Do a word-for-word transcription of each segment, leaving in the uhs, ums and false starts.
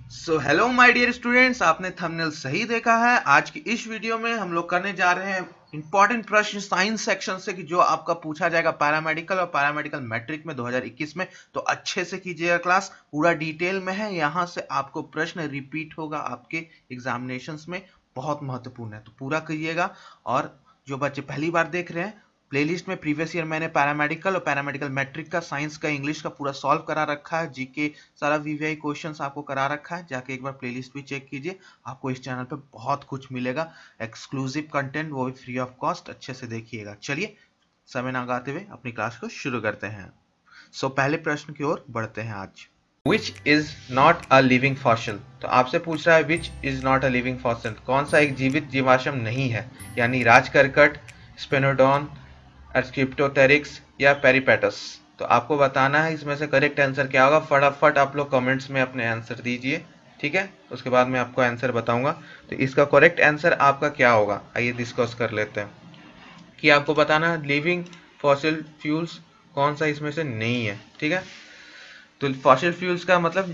So hello my dear students, आपने thumbnail सही देखा है। आज की इस वीडियो में हम लोग करने जा रहे हैं इंपॉर्टेंट प्रश्न साइंस सेक्शन से कि जो आपका पूछा जाएगा पैरामेडिकल और पैरामेडिकल मैट्रिक में दो हज़ार इक्कीस में। तो अच्छे से कीजिएगा, क्लास पूरा डिटेल में है। यहाँ से आपको प्रश्न रिपीट होगा आपके एग्जामिनेशंस में, बहुत महत्वपूर्ण है, तो पूरा करिएगा। और जो बच्चे पहली बार देख रहे हैं, प्लेलिस्ट में प्रीवियस ईयर मैंने पैरामेडिकल और पैरामेडिकल मैट्रिक का, साइंस का, इंग्लिश का पूरा सॉल्व करा रखा है। जीके सारा वीवीआई क्वेश्चंस आपको करा रखा है, जाके एक बार प्लेलिस्ट भी चेक कीजिए। आपको इस चैनल पे बहुत कुछ मिलेगा, एक्सक्लूसिव कंटेंट, वो भी फ्री ऑफ कॉस्ट। अच्छे से देखिएगा। चलिए समय ना गाते हुए अपनी क्लास को शुरू करते हैं। सो so, पहले प्रश्न की ओर बढ़ते हैं आज। Which is not a living fossil. तो आपसे पूछ रहा है which is not a living fossil, कौन सा एक जीवित जीवाश्म नहीं है, यानी राजकर्कट, स्पेनोडॉन, आर्किप्टोटेरिक्स या पेरिपेटस। तो आपको बताना है इसमें से करेक्ट आंसर क्या होगा। फटाफट आप लोग कमेंट्स में अपने आंसर दीजिए, ठीक है। उसके बाद मैं आपको आंसर बताऊंगा। तो इसका करेक्ट आंसर आपका क्या होगा, आइए डिस्कस कर लेते हैं। कि आपको बताना है लिविंग फॉसिल फ्यूल्स कौन सा इसमें से नहीं है, ठीक है। तो फॉसिल फ्यूल्स का मतलब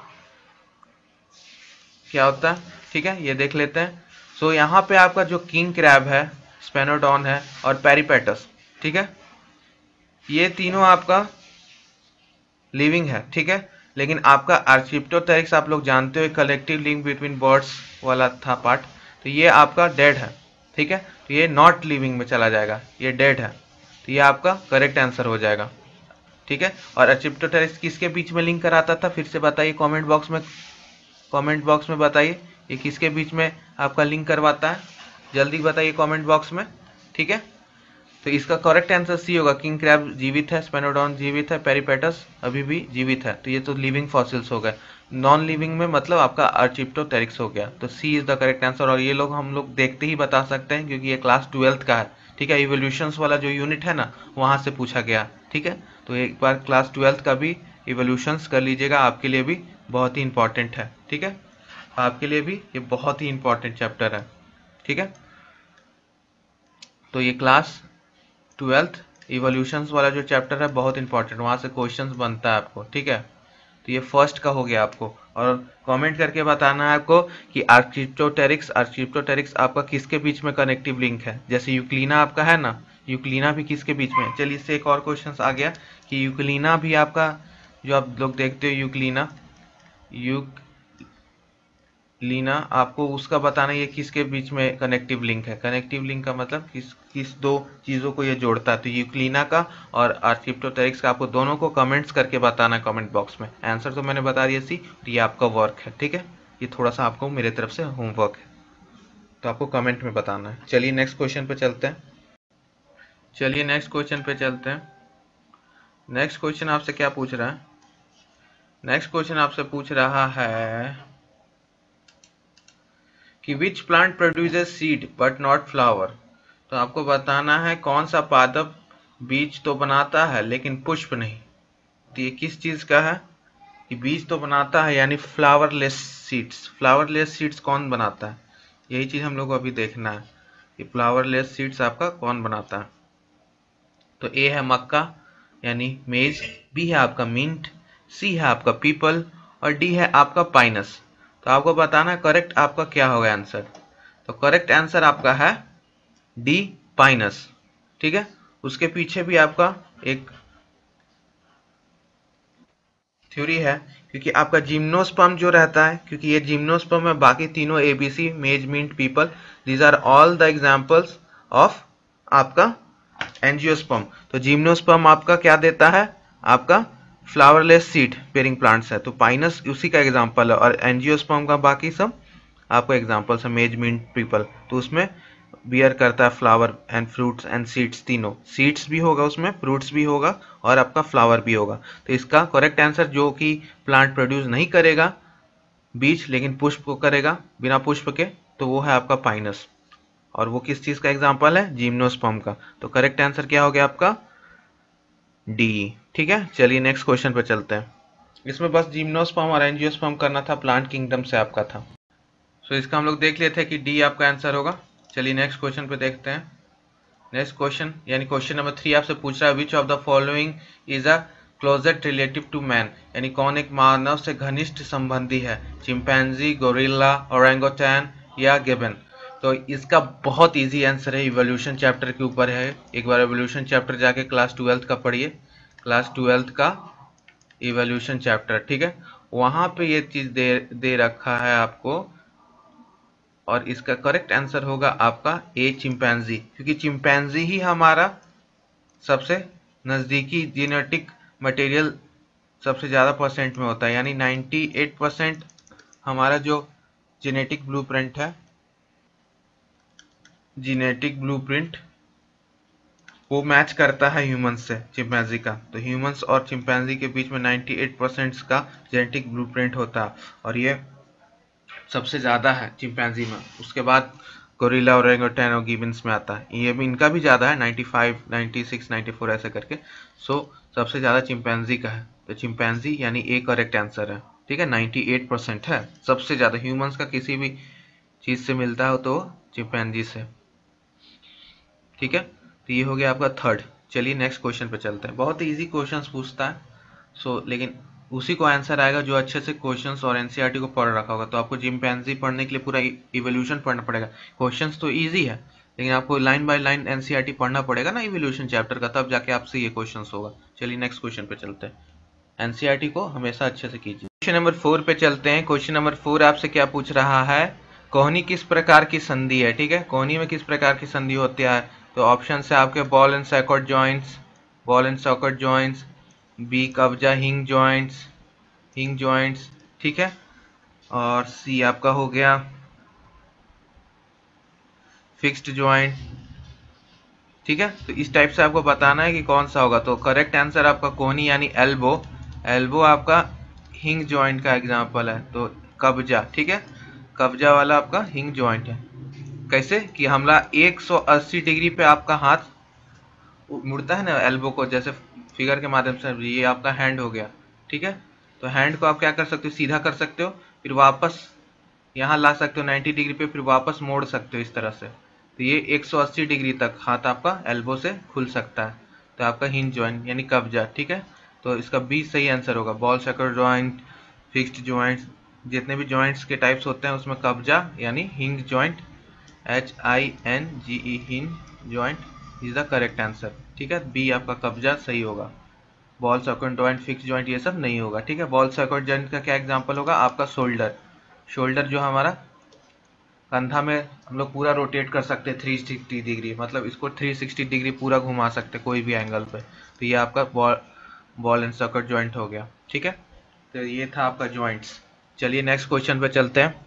क्या होता है, ठीक है, ये देख लेते हैं। सो so, यहाँ पे आपका जो किंग क्रैब है, स्पेनोडॉन है और पेरिपेटस, ठीक है, ये तीनों आपका लिविंग है, ठीक है। लेकिन आपका आर्किप्टोटेरिक्स आप लोग जानते हो, कलेक्टिव लिंक बिटवीन बर्ड्स वाला था पार्ट, तो ये आपका डेड है, ठीक है। तो ये नॉट लिविंग में चला जाएगा, ये डेड है, तो ये आपका करेक्ट आंसर हो जाएगा, ठीक है। और आर्किप्टोटेरिक्स किसके बीच में लिंक कराता था, फिर से बताइए कमेंट बॉक्स में, कमेंट बॉक्स में बताइए ये किसके बीच में आपका लिंक करवाता है, जल्दी बताइए कमेंट बॉक्स में, ठीक है। तो इसका करेक्ट आंसर सी होगा। किंग क्रैब जीवित है, स्पेनोडॉन जीवित है, पेरिपेटस अभी भी जीवित है। तो ये तो लिविंग फॉसिल्स हो गए। नॉन लिविंग में मतलब आपका आर्किप्टोटेरिक्स हो गया। तो C is the correct answer. और ये लोग हम लोग देखते ही बता सकते हैं क्योंकि ये क्लास ट्वेल्थ का है, ठीक है। इवोल्यूशंस वाला जो यूनिट है ना, वहाँ से पूछा गया, ठीक है। तो एक बार क्लास ट्वेल्थ का भी इवोल्यूशंस कर लीजिएगा, आपके लिए भी बहुत ही इंपॉर्टेंट है, ठीक है। आपके लिए भी ये बहुत ही इंपॉर्टेंट चैप्टर है, ठीक है। तो ये क्लास ट्वेल्थ इवोल्यूशंस वाला जो चैप्टर है बहुत इंपॉर्टेंट, वहाँ से क्वेश्चंस बनता है आपको, ठीक है। तो ये फर्स्ट का हो गया आपको। और कमेंट करके बताना है आपको कि आर्किप्टोटेरिक्स आर्किप्टोटेरिक्स आपका किसके बीच में कनेक्टिव लिंक है। जैसे यूक्लिना आपका है ना, यूक्लिना भी किसके बीच में। चलिए इससे एक और क्वेश्चन आ गया कि यूक्लिना भी आपका, जो आप लोग देखते हो यूक्लिना, यूक लीना, आपको उसका बताना ये किसके बीच में कनेक्टिव लिंक है। कनेक्टिव लिंक का मतलब किस किस दो चीज़ों को ये जोड़ता है। तो यूक्लिना का और आर्किप्टोटेरिक्स का आपको दोनों को कमेंट्स करके बताना कमेंट बॉक्स में। आंसर तो मैंने बता दिया सी, तो ये आपका वर्क है, ठीक है। ये थोड़ा सा आपको मेरे तरफ से होमवर्क है, तो आपको कमेंट में बताना है। चलिए नेक्स्ट क्वेश्चन पे चलते हैं। चलिए नेक्स्ट क्वेश्चन पे चलते हैं। नेक्स्ट क्वेश्चन आपसे क्या पूछ रहा है। नेक्स्ट क्वेश्चन आपसे पूछ रहा है कि which plant produces seed but not flower. तो आपको बताना है कौन सा पादप बीज तो बनाता है लेकिन पुष्प नहीं। तो ये किस चीज का है कि बीज तो बनाता है यानी फ्लावरलेस सीड्स। फ्लावरलेस सीड्स कौन बनाता है, यही चीज हम लोग को अभी देखना है कि फ्लावरलेस सीड्स आपका कौन बनाता है। तो ए है मक्का यानी मेज, बी है आपका मिंट, सी है आपका पीपल और डी है आपका पाइनस। तो आपको बताना है करेक्ट आपका क्या होगा आंसर। तो करेक्ट आंसर आपका है डी, पाइनस, ठीक है। उसके पीछे भी आपका एक थ्योरी है, क्योंकि आपका जिम्नोस्पर्म जो रहता है, क्योंकि ये जिम्नोस्पर्म है, बाकी तीनों A B C maize mint peepal, these are all the examples of आपका एंजियोस्पर्म। तो जिम्नोस्पर्म आपका क्या देता है, आपका फ्लावरलेस सीड पेयरिंग प्लांट्स है। तो पाइनस उसी का एग्जांपल है और एंजियोस्पर्म का बाकी सब आपको एग्जांपल्स है, मेज मिंट पीपल। तो उसमें बियर करता है flower and fruits and seeds, तीनों सीड्स भी होगा उसमें, फ्रूट्स भी होगा और आपका फ्लावर भी होगा। तो इसका करेक्ट आंसर जो कि प्लांट प्रोड्यूस नहीं करेगा बीज लेकिन पुष्प को करेगा बिना पुष्प के, तो वो है आपका पाइनस। और वो किस चीज का एग्जांपल है, जिम्नोस्पर्म का। तो करेक्ट आंसर क्या हो गया आपका डी, ठीक है। चलिए नेक्स्ट क्वेश्चन पे चलते हैं। इसमें बस जिम्नोस्पर्म और एंजियोस्पर्म करना था, प्लांट किंगडम से आपका था। सो so, इसका हम लोग देख लेते हैं कि डी आपका आंसर होगा। चलिए नेक्स्ट क्वेश्चन पे देखते हैं। नेक्स्ट क्वेश्चन यानी क्वेश्चन नंबर थ्री आपसे पूछ रहा है which of the following is a closest relative to man, यानी कौन एक मानव से घनिष्ठ संबंधी है, चिंपैंजी, गोरिल्ला, ओरेंगोटैन या गिबन। तो इसका बहुत इजी आंसर है, इवोल्यूशन चैप्टर के ऊपर है। एक बार इवोल्यूशन चैप्टर जाके क्लास ट्वेल्थ का पढ़िए, क्लास ट्वेल्थ का इवोल्यूशन चैप्टर, ठीक है, वहां पे ये चीज दे दे रखा है आपको। और इसका करेक्ट आंसर होगा आपका ए, चिंपैंजी, क्योंकि चिंपैंजी ही हमारा सबसे नज़दीकी जेनेटिक मटेरियल सबसे ज़्यादा परसेंट में होता है, यानी अट्ठानवे परसेंट हमारा जो जेनेटिक ब्लूप्रिंट है, जेनेटिक ब्लूप्रिंट वो मैच करता है ह्यूमंस से चिंपैंजी का। तो ह्यूमंस और चिंपैंजी के बीच में अट्ठानवे परसेंट का जेनेटिक ब्लूप्रिंट होता है, और ये सबसे ज़्यादा है चिंपैंजी में। उसके बाद गोरिल्ला, ओरेंगुटान और गिबन्स में आता है, ये भी इनका भी ज़्यादा है, पचानवे, छियानवे, चौरानवे ऐसे करके। सो सबसे ज़्यादा चिंपैंजी का है, तो चिंपैंजी यानी ए करेक्ट आंसर है, ठीक है। अट्ठानवे परसेंट है सबसे ज़्यादा, ह्यूमंस का किसी भी चीज़ से मिलता हो तो चिंपैंजी से, ठीक है। तो ये हो गया आपका थर्ड। चलिए नेक्स्ट क्वेश्चन पे चलते हैं। बहुत ही ईजी क्वेश्चंस पूछता है, सो लेकिन उसी को आंसर आएगा जो अच्छे से क्वेश्चंस और एनसीईआरटी को पढ़ रखा होगा। तो आपको चिंपैंजी पढ़ने के लिए पूरा इवोल्यूशन पढ़ना पड़ेगा। क्वेश्चंस तो इजी है, लेकिन आपको लाइन बाय लाइन एनसीईआरटी पढ़ना पड़ेगा ना इवोल्यूशन चैप्टर का, तब जाके आपसे ये क्वेश्चंस होगा। चलिए नेक्स्ट क्वेश्चन पे चलते हैं। एनसीईआरटी को हमेशा अच्छे से कीजिए। क्वेश्चन नंबर फोर पे चलते हैं। क्वेश्चन नंबर फोर आपसे क्या पूछ रहा है, कोहनी किस प्रकार की संधि है, ठीक है। कोहनी में किस प्रकार की संधि होती है, तो ऑप्शन है आपके ball and socket joints, ball and socket joints, B कब्जा हिंग जॉइंट्स, हिंग जॉइंट्स, ठीक है, और सी आपका हो गया फिक्स्ड जॉइंट, ठीक है। तो इस टाइप से आपको बताना है कि कौन सा होगा। तो करेक्ट आंसर आपका कोहनी यानी एल्बो, एल्बो आपका हिंग जॉइंट का एग्जांपल है, तो कब्जा, ठीक है, कब्जा वाला आपका हिंग जॉइंट है। कैसे कि हमला एक सौ अस्सी डिग्री पे आपका हाथ मुड़ता है ना एल्बो को, जैसे फिगर के माध्यम से, ये आपका हैंड हो गया, ठीक है। तो हैंड को आप क्या कर सकते हो, सीधा कर सकते हो, फिर वापस यहाँ ला सकते हो नब्बे डिग्री पे, फिर वापस मोड़ सकते हो इस तरह से। तो ये एक सौ अस्सी डिग्री तक हाथ आपका एल्बो से खुल सकता है, तो आपका हिंज जॉइंट यानी कब्जा, ठीक है। तो इसका बी सही आंसर होगा। Ball socket joint, fixed joints, जितने भी जॉइंट्स के टाइप्स होते हैं उसमें कब्जा यानी hinge joint, H I N G E, hinge joint is the correct answer, ठीक है। बी आपका कब्जा सही होगा। Ball socket joint, fix joint ये सब नहीं होगा, ठीक है। बॉल सॉकेट जॉइंट का क्या एग्जांपल होगा, आपका शोल्डर, शोल्डर जो हमारा कंधा में हम लोग पूरा रोटेट कर सकते हैं थ्री सिक्सटी डिग्री, मतलब इसको थ्री सिक्सटी डिग्री पूरा घुमा सकते हैं कोई भी एंगल पे। तो ये आपका ball ball and socket joint हो गया, ठीक है। तो ये था आपका जॉइंट्स। चलिए नेक्स्ट क्वेश्चन पे चलते हैं।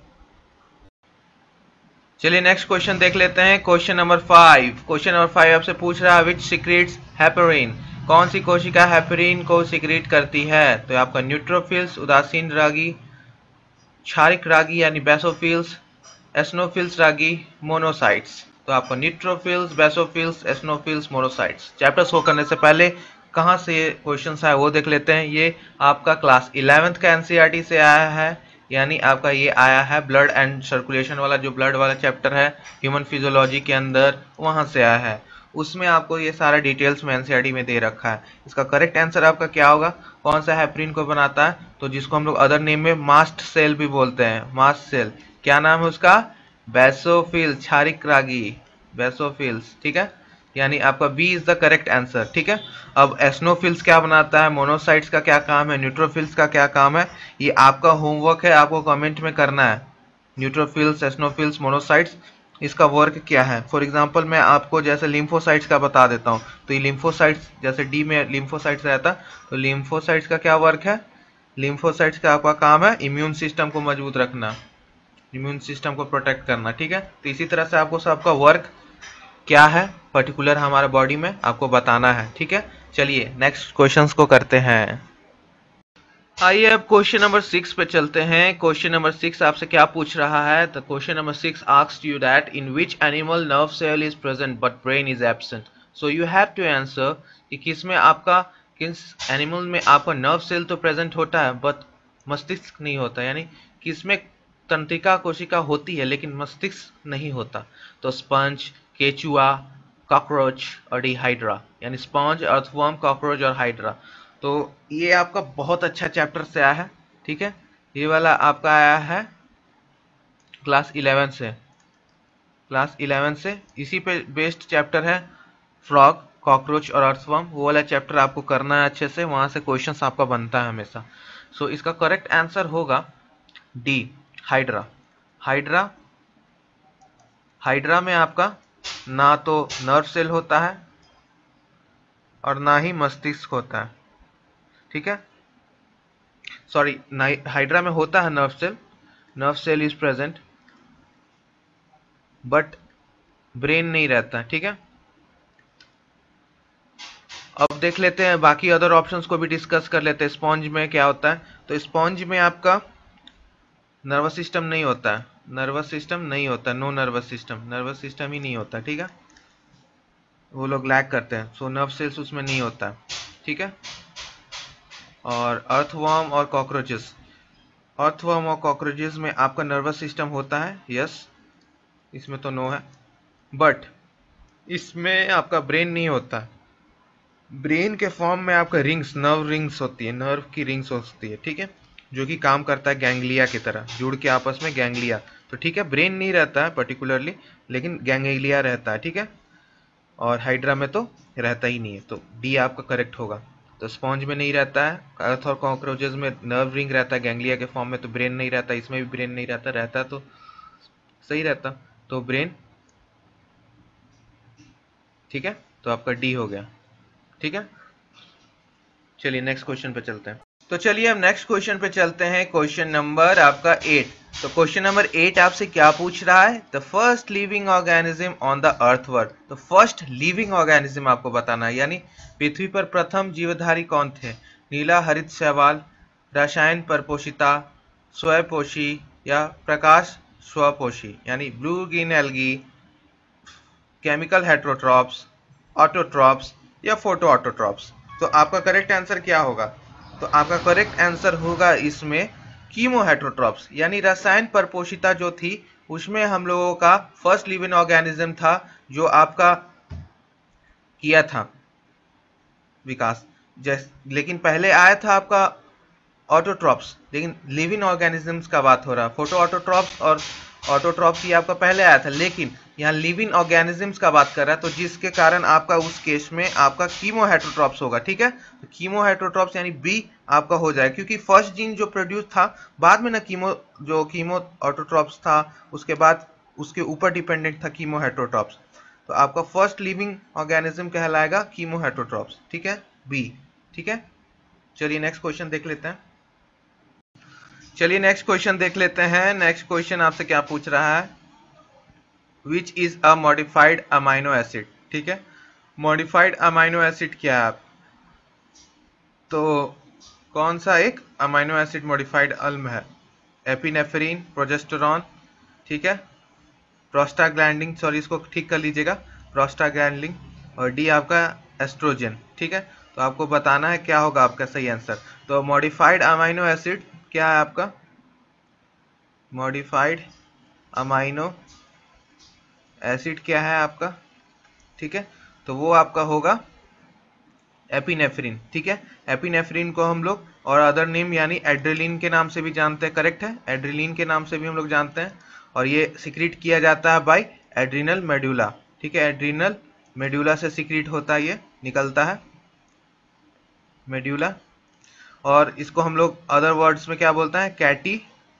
चलिए नेक्स्ट क्वेश्चन देख लेते हैं। Question number five. Question number five आपसे पूछ रहा है विच सीक्रेट्स हेपेरिन, कौन सी कोशिका हेपेरिन को सीक्रेट करती है। तो आपका न्यूट्रोफिल्स, उदासीन रागी, क्षारिक रागी यानी बेसोफिल्स, एस्नोफिल्स रागी, मोनोसाइट्स। तो आपको neutrophils, basophils, eosinophils, monocytes. Chapter show करने से पहले कहाँ से ये क्वेश्चन आया वो देख लेते हैं। ये आपका क्लास इलेवेंथ का एनसीईआरटी से आया है, यानी आपका ये आया है ब्लड एंड सर्कुलेशन वाला, जो ब्लड वाला चैप्टर है ह्यूमन फिजियोलॉजी के अंदर, वहां से आया है। उसमें आपको ये सारा डिटेल्स में एनसीईआरटी में दे रखा है। इसका करेक्ट आंसर आपका क्या होगा, कौन सा हेपरिन को बनाता है, तो जिसको हम लोग अदर नेम में मास्ट सेल भी बोलते हैं, मास्ट सेल, क्या नाम है उसका, बेसोफिल, क्षारिक रागी, बेसोफिल्स, ठीक है। यानी आपका B is the correct answer, ठीक है। अब एस्नोफिल्स क्या बनाता है, मोनोसाइट्स का क्या काम है, न्यूट्रोफिल्स का क्या काम है, ये आपका होमवर्क है, आपको कमेंट में करना है। न्यूट्रोफिल्स, एस्नोफिल्स, मोनोसाइट्स, इसका वर्क क्या है। फॉर एग्जांपल मैं आपको जैसे लिम्फोसाइट्स का बता देता हूँ। तो ये लिम्फोसाइट्स, जैसे डी में लिम्फोसाइट्स रहता, तो लिम्फोसाइट्स का क्या वर्क है, लिम्फोसाइट्स का आपका काम है इम्यून सिस्टम को मजबूत रखना, इम्यून सिस्टम को प्रोटेक्ट करना, ठीक है। तो इसी तरह से आपको सबका वर्क क्या है पर्टिकुलर हमारे बॉडी में आपको बताना है, ठीक है। चलिए नेक्स्ट क्वेश्चंस को करते हैं। आइए अब क्वेश्चन नंबर सिक्स पे चलते हैं। क्वेश्चन नंबर सिक्स आपसे क्या पूछ रहा है, तो question number six asks you that in which animal nerve cell is present but brain is absent. So you have to answer कि किस में आपका, किस एनिमल में आपका नर्व सेल तो प्रेजेंट होता है बट मस्तिष्क नहीं होता, यानी किसमें तंत्रिका कोशिका होती है लेकिन मस्तिष्क नहीं होता। तो स्पंज, केचुआ, कॉकरोच और डिहाइड्रा, यानी स्पंज, अर्थवर्म, कॉकरोच और हाइड्रा। तो ये आपका बहुत अच्छा चैप्टर से आया है, ठीक है। ये वाला आपका आया है क्लास इलेवन से, क्लास इलेवन से इसी पे बेस्ड चैप्टर है फ्रॉग, कॉकरोच और अर्थवर्म। वो वाला चैप्टर आपको करना है अच्छे से, वहां से क्वेश्चंस आपका बनता है हमेशा। सो so, इसका करेक्ट आंसर होगा डी, हाइड्रा। हाइड्रा हाइड्रा में आपका ना तो नर्व सेल होता है और ना ही मस्तिष्क होता है, ठीक है। सॉरी, हाइड्रा में होता है nerve cell, nerve cell is present, but brain नहीं रहता, ठीक है। अब देख लेते हैं बाकी अदर ऑप्शंस को भी डिस्कस कर लेते हैं। स्पॉन्ज में क्या होता है, तो स्पॉन्ज में आपका नर्वस सिस्टम नहीं होता है, नर्वस सिस्टम नहीं होता, no nervous system, nervous system ही नहीं होता, ठीक है। वो लोग लैग करते हैं, सो नर्व सेल्स उसमें नहीं होता, ठीक है। और अर्थवर्म और कॉकरोचेस, अर्थवर्म और कॉकरोचेस में आपका नर्वस सिस्टम होता है, यस, इसमें तो नो है। बट इसमें आपका ब्रेन नहीं होता, ब्रेन के फॉर्म में आपका रिंग्स, नर्व रिंग्स होती है, नर्व की रिंग्स होती है, ठीक है, जो कि काम करता है गैंग्लिया की तरह, जुड़ के आपस में गैंग्लिया। तो ठीक है, ब्रेन नहीं रहता है पर्टिकुलरली, लेकिन गैंग्लिया रहता है, ठीक है। और हाइड्रा में तो रहता ही नहीं है, तो डी आपका करेक्ट होगा। तो स्पॉन्ज में नहीं रहता है, अर्थ और कॉकरोचेस में नर्व रिंग रहता है गैंग्लिया के फॉर्म में, तो ब्रेन नहीं रहता, इसमें भी ब्रेन नहीं रहता, रहता तो सही रहता, तो ब्रेन, ठीक है। तो आपका डी हो गया, ठीक है। चलिए नेक्स्ट क्वेश्चन पे चलते हैं। तो चलिए हम नेक्स्ट क्वेश्चन पे चलते हैं, क्वेश्चन नंबर आपका एट। तो क्वेश्चन नंबर एट आपसे क्या पूछ रहा है, the first living organism on the earth. तो फर्स्ट लिविंग ऑर्गेनिज्म आपको बताना है, यानी पृथ्वी पर प्रथम जीवधारी कौन थे। नीला हरित शैवाल, रसायन परपोषिता, स्वयपोषी या प्रकाश स्वपोषी, यानी blue green algae, chemical heterotrophs, autotrophs या फोटो ऑटोट्रॉप्स। तो आपका करेक्ट आंसर क्या होगा, तो आपका करेक्ट आंसर होगा इसमें कीमो हेट्रोट्रॉप्स, यानी रसायन परपोषिता जो थी उसमें हम लोगों का फर्स्ट लिविंग ऑर्गेनिज्म था जो आपका किया था विकास। जैसे लेकिन पहले आया था आपका ऑटोट्रॉप्स, लेकिन लिविंग ऑर्गेनिजम्स का बात हो रहा है। फोटो ऑटोट्रॉप्स और ऑटोट्रॉप्स ये आपका पहले आया था, लेकिन यहाँ लिविंग ऑर्गेनिजम्स का बात कर रहा है, तो जिसके कारण आपका उस केस में आपका कीमो हेट्रोट्रॉप्स होगा, ठीक है। तो कीमो हेट्रोट्रॉप्स यानी बी आपका हो जाए, क्योंकि फर्स्ट जीन जो प्रोड्यूस था बाद में ना, कीमो जो कीमो ऑटोट्रॉप्स था उसके बाद उसके ऊपर डिपेंडेंट था कीमो हेट्रोट्रॉप्स। तो आपका फर्स्ट लिविंग ऑर्गेनिज्म कहलाएगा कीमो हेट्रोट्रॉप्स, ठीक है, बी, ठीक है। चलिए नेक्स्ट क्वेश्चन देख लेते हैं। चलिए नेक्स्ट क्वेश्चन देख लेते हैं। नेक्स्ट क्वेश्चन आपसे क्या पूछ रहा है, which is a modified amino acid, ठीक है। मॉडिफाइड अमाइनो एसिड क्या है आप, तो कौन सा एक अमाइनो एसिड मॉडिफाइड अल्म है, एपिनेफ्रीन, प्रोजेस्टेरॉन, ठीक है, प्रोस्टाग्लैंडिन, सॉरी इसको ठीक कर लीजिएगा, प्रोस्टाग्लैंडिन, और डी आपका एस्ट्रोजन, ठीक है। तो आपको बताना है क्या होगा आपका सही आंसर। तो मॉडिफाइड अमाइनो एसिड क्या है आपका, मॉडिफाइड अमाइनो एसिड क्या है आपका, ठीक है। तो वो आपका होगा एपिनेफ्रीन, ठीक है। एपिनेफ्रीन को हम लोग और अदर नेम यानी एड्रेलिन के नाम से भी जानते हैं, करेक्ट है, एड्रेलिन के नाम से भी हम लोग जानते हैं। और ये सिक्रीट किया जाता है बाय एड्रिनल मेड्यूला, ठीक है, एड्रिनल मेड्यूला से सिक्रीट होता है, ये निकलता है मेड्यूला। और इसको हम लोग अदर वर्ड्स में क्या बोलते हैं, कैटी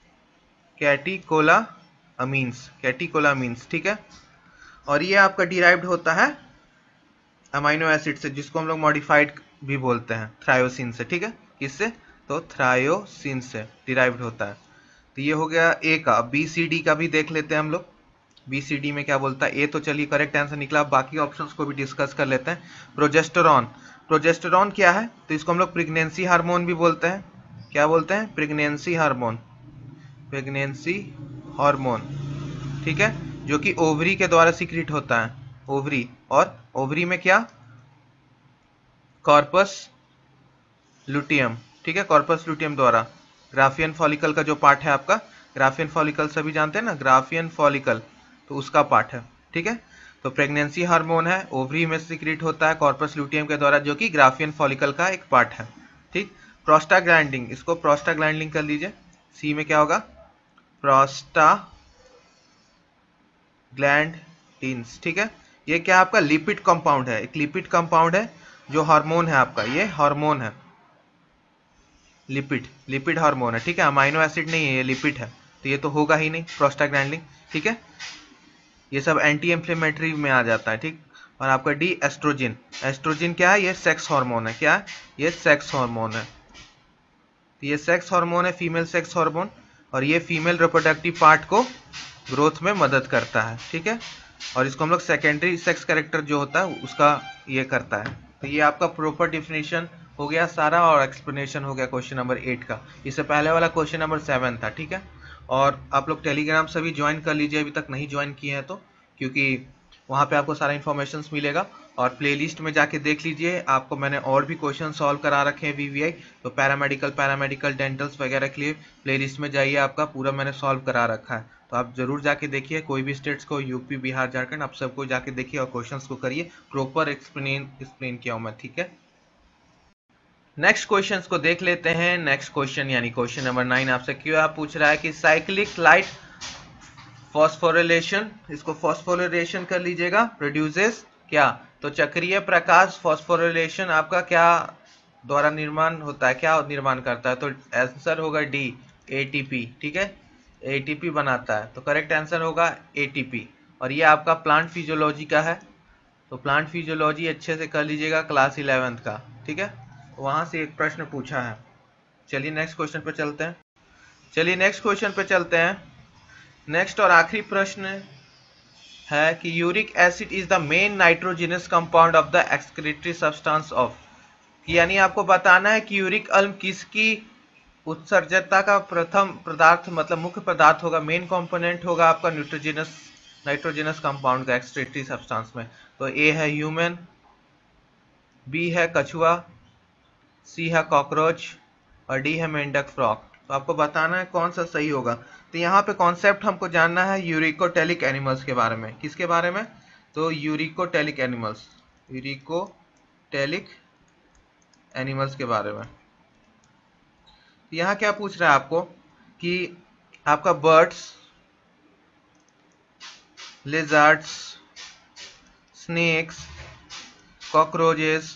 कैटिकोला अमीन्स, कैटिकोला अमीन्स, ठीक है। और ये आपका डिराइव्ड होता है अमाइनो एसिड से, जिसको हम लोग मॉडिफाइड भी बोलते हैं, थ्रायोसिन से, ठीक है। किससे, तो थ्रायोसिन से डिराइव्ड होता है। तो ये हो गया ए का। बी सी डी का भी देख लेते हैं हम लोग, बी सी डी में क्या बोलता है। ए तो चलिए करेक्ट आंसर निकला, बाकी ऑप्शंस को भी डिस्कस कर लेते हैं। प्रोजेस्टेरॉन, प्रोजेस्टेरॉन क्या है, तो इसको हम लोग प्रेगनेंसी हार्मोन भी बोलते हैं, क्या बोलते हैं, प्रेगनेंसी हार्मोन, प्रेगनेंसी हार्मोन, ठीक है, जो कि ओवरी के द्वारा सीक्रेट होता है, ओवरी, और ओवरी में क्या, कॉर्पस लुटियम, ठीक है, कॉर्पस लुटियम द्वारा। ग्राफियन फॉलिकल का जो पार्ट है आपका, ग्राफियन फॉलिकल सभी जानते हैं ना, ग्राफियन फॉलिकल, तो उसका पार्ट है, ठीक है। तो प्रेगनेंसी हार्मोन है, ओवरी में सीक्रेट होता है कॉर्पस लुटियम के द्वारा, जो कि ग्राफियन फॉलिकल का एक पार्ट है, ठीक। प्रोस्टाग्लैंडिन, इसको प्रोस्टाग्लैंडिन कर लीजिए, सी में क्या होगा, प्रोस्टाग्लैंडिन्स, ठीक है। ये क्या आपका लिपिड कंपाउंड है, एक लिपिड कंपाउंड है जो हार्मोन है आपका, ये हार्मोन है, लिपिड लिपिड हार्मोन है, ठीक है। अमाइनो एसिड नहीं है, ये लिपिड है, तो ये तो होगा ही नहीं प्रोस्टाग्लैंडिन, ठीक है। ये सब एंटी इंफ्लेमेटरी में आ जाता है, ठीक। और आपका डी एस्ट्रोजन, एस्ट्रोजन क्या है, ये सेक्स हार्मोन है, क्या है, ये सेक्स हार्मोन है, तो ये सेक्स हार्मोन है, फीमेल सेक्स हार्मोन, और ये फीमेल रिप्रोडक्टिव पार्ट को ग्रोथ में मदद करता है, ठीक है। और इसको हम लोग सेकेंडरी सेक्स कैरेक्टर जो होता है उसका ये करता है। तो ये आपका प्रॉपर डिफिनेशन हो गया सारा, और एक्सप्लेनेशन हो गया क्वेश्चन नंबर एट का। इससे पहले वाला क्वेश्चन नंबर सेवन था, ठीक है। और आप लोग टेलीग्राम से भी ज्वाइन कर लीजिए, अभी तक नहीं ज्वाइन किए हैं तो, क्योंकि वहाँ पे आपको सारा इन्फॉर्मेशन मिलेगा। और प्लेलिस्ट में जाके देख लीजिए, आपको मैंने और भी क्वेश्चन सॉल्व करा रखे हैं वीवीआई, तो पैरामेडिकल पैरामेडिकल डेंटल्स वगैरह के लिए प्लेलिस्ट में जाइए, आपका पूरा मैंने सॉल्व करा रखा है, तो आप जरूर जाके देखिए। कोई भी स्टेट्स को, यूपी बिहार झारखंड, आप सबको जाके देखिए और क्वेश्चंस को करिए, प्रॉपर एक्सप्लेन एक्सप्लेन किया हूँ मैं, ठीक है। नेक्स्ट क्वेश्चंस को देख लेते हैं। नेक्स्ट क्वेश्चन यानी क्वेश्चन नंबर नाइन आपसे क्यों आप पूछ रहा है कि साइक्लिक लाइट फॉस्फोरिलेशन, इसको फॉस्फोरिलेशन कर लीजिएगा, प्रोड्यूसेस क्या, तो चक्रीय प्रकाश फॉस्फोरिलेशन आपका क्या द्वारा निर्माण होता है, क्या निर्माण करता है, तो आंसर होगा डी, एटीपी, ठीक है, एटीपी बनाता है, तो करेक्ट आंसर होगा एटीपी। और ये आपका प्लांट फिजियोलॉजी का है, तो प्लांट फिजियोलॉजी अच्छे से कर लीजिएगा क्लास इलेवेंथ का, ठीक है, वहां से एक प्रश्न पूछा है। चलिए नेक्स्ट क्वेश्चन पे चलते हैं, चलिए नेक्स्ट क्वेश्चन पे चलते हैं। नेक्स्ट और आखिरी प्रश्न है कि uric acid is the main nitrogenous compound of the excretory substance of, यानी आपको बताना है कि यूरिक अम्ल किसकी उत्सर्जकता का प्रथम पदार्थ, मतलब मुख्य पदार्थ होगा, मेन कंपोनेंट होगा आपका न्यूट्रोजनस नाइट्रोजनस कंपाउंड का एक्सक्रीटरी सब्सटेंस में। तो ए है ह्यूमन, बी है कछुआ, सी है कॉकरोच, और डी है मेंढक फ्रॉग। तो आपको बताना है कौन सा सही होगा। तो यहाँ पे कॉन्सेप्ट हमको जानना है यूरिकोटेलिक एनिमल्स के बारे में, किसके बारे में, तो यूरिकोटेलिक एनिमल्स, यूरिकोटेलिक एनिमल्स के बारे में। तो यहाँ क्या पूछ रहा है आपको कि आपका बर्ड्स, लिजर्ड्स, स्नेक्स, कॉकरोचेस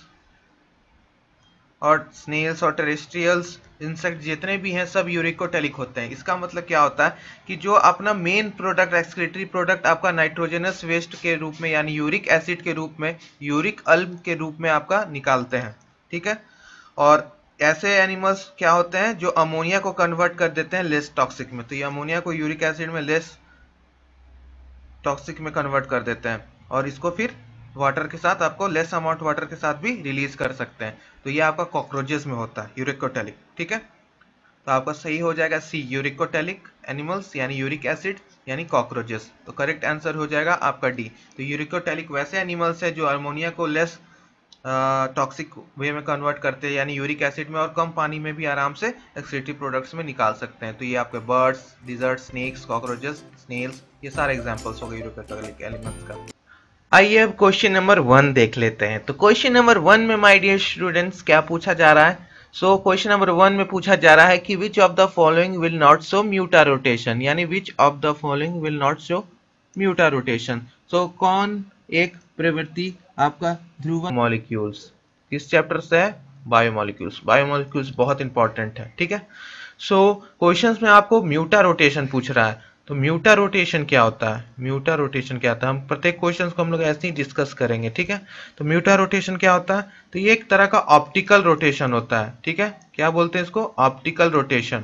और स्नेल्स और टेरेस्ट्रियल्स इंसेक्ट जितने भी हैं सब यूरिकोटेलिक होते हैं। इसका मतलब क्या होता है कि जो अपना मेन प्रोडक्ट, एक्सक्रीटरी प्रोडक्ट आपका नाइट्रोजनस वेस्ट के रूप में यानी यूरिक एसिड के रूप में, यूरिक अम्ल के रूप में आपका निकालते हैं, ठीक है। और ऐसे एनिमल्स क्या होते हैं जो अमोनिया को कन्वर्ट कर देते हैं लेस टॉक्सिक में, तो ये अमोनिया को यूरिक एसिड में लेस टॉक्सिक में कन्वर्ट कर देते हैं, और इसको फिर वाटर के साथ, आपको लेस अमाउंट वाटर के साथ भी रिलीज कर सकते हैं। तो ये आपका कॉकरोचेस में होता है यूरिकोटेलिक, ठीक है। तो आपका सही हो जाएगा सी, यूरिकोटेलिक एनिमल्स यानी यूरिक एसिड यानी कॉकरोचेस। तो करेक्ट आंसर हो जाएगा आपका डी। तो यूरिकोटेलिक वैसे एनिमल्स है जो अमोनिया को लेस टॉक्सिक वे में कन्वर्ट करते हैं यानी यूरिक एसिड में, और कम पानी में भी आराम से एक्सक्रीटरी प्रोडक्ट्स में निकाल सकते हैं। तो ये आपके birds, lizard, snakes, cockroaches, snails, ये सारे एग्जांपल्स हो गए यूरिकोटेलिक एलिमेंट्स का। आइए अब क्वेश्चन नंबर वन देख लेते हैं। तो क्वेश्चन नंबर वन में माय डियर स्टूडेंट्स क्या पूछा जा रहा है, सो क्वेश्चन नंबर वन में पूछा जा रहा है कि which of the following will not show mutarotation, यानी which of the following will not show mutarotation. So कौन एक प्रवृत्ति आपका ध्रुव मॉलिक्यूल्स, किस चैप्टर से है, बायोमॉलिक्यूल्स। बायोमॉलिक्यूल्स बहुत इंपॉर्टेंट है, ठीक है। सो क्वेश्चंस में आपको म्यूटा रोटेशन पूछ रहा है, तो म्यूटा रोटेशन क्या होता है, म्यूटा रोटेशन क्या होता है, हम प्रत्येक क्वेश्चंस को हम लोग ऐसे ही डिस्कस करेंगे, ठीक है। तो म्यूटा रोटेशन क्या होता है, तो ये एक तरह का ऑप्टिकल रोटेशन होता है, ठीक है। क्या बोलते हैं इसको, ऑप्टिकल रोटेशन,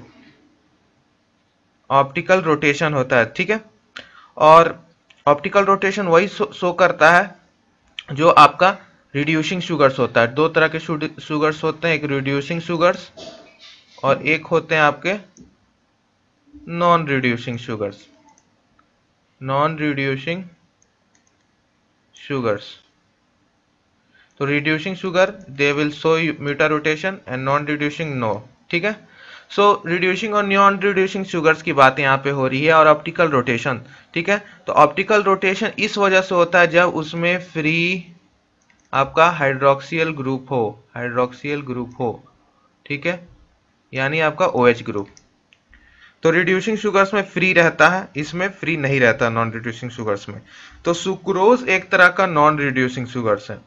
ऑप्टिकल रोटेशन होता है, ठीक है। और ऑप्टिकल रोटेशन वही शो, शो करता है जो आपका रिड्यूसिंग शुगर्स होता है। दो तरह के शुगर्स होते हैं, एक रिड्यूसिंग शुगर्स और एक होते हैं आपके non reducing sugars, non reducing sugars. तो रिड्यूसिंग शुगर दे will show mutarotation and non reducing no, ठीक है। सो रिड्यूसिंग और नॉन रिड्यूसिंग शुगर्स की बात यहाँ पे हो रही है, और ऑप्टिकल रोटेशन, ठीक है। तो ऑप्टिकल रोटेशन इस वजह से होता है जब उसमें फ्री आपका हाइड्रोक्सियल ग्रुप हो, हाइड्रोक्सियल ग्रुप हो, ठीक है, यानी आपका OH ग्रुप। तो रिड्यूसिंग शुगर्स में फ्री रहता है, इसमें फ्री नहीं रहता नॉन रिड्यूसिंग शुगर्स में। तो सुक्रोज एक तरह का नॉन रिड्यूसिंग शुगर्स है,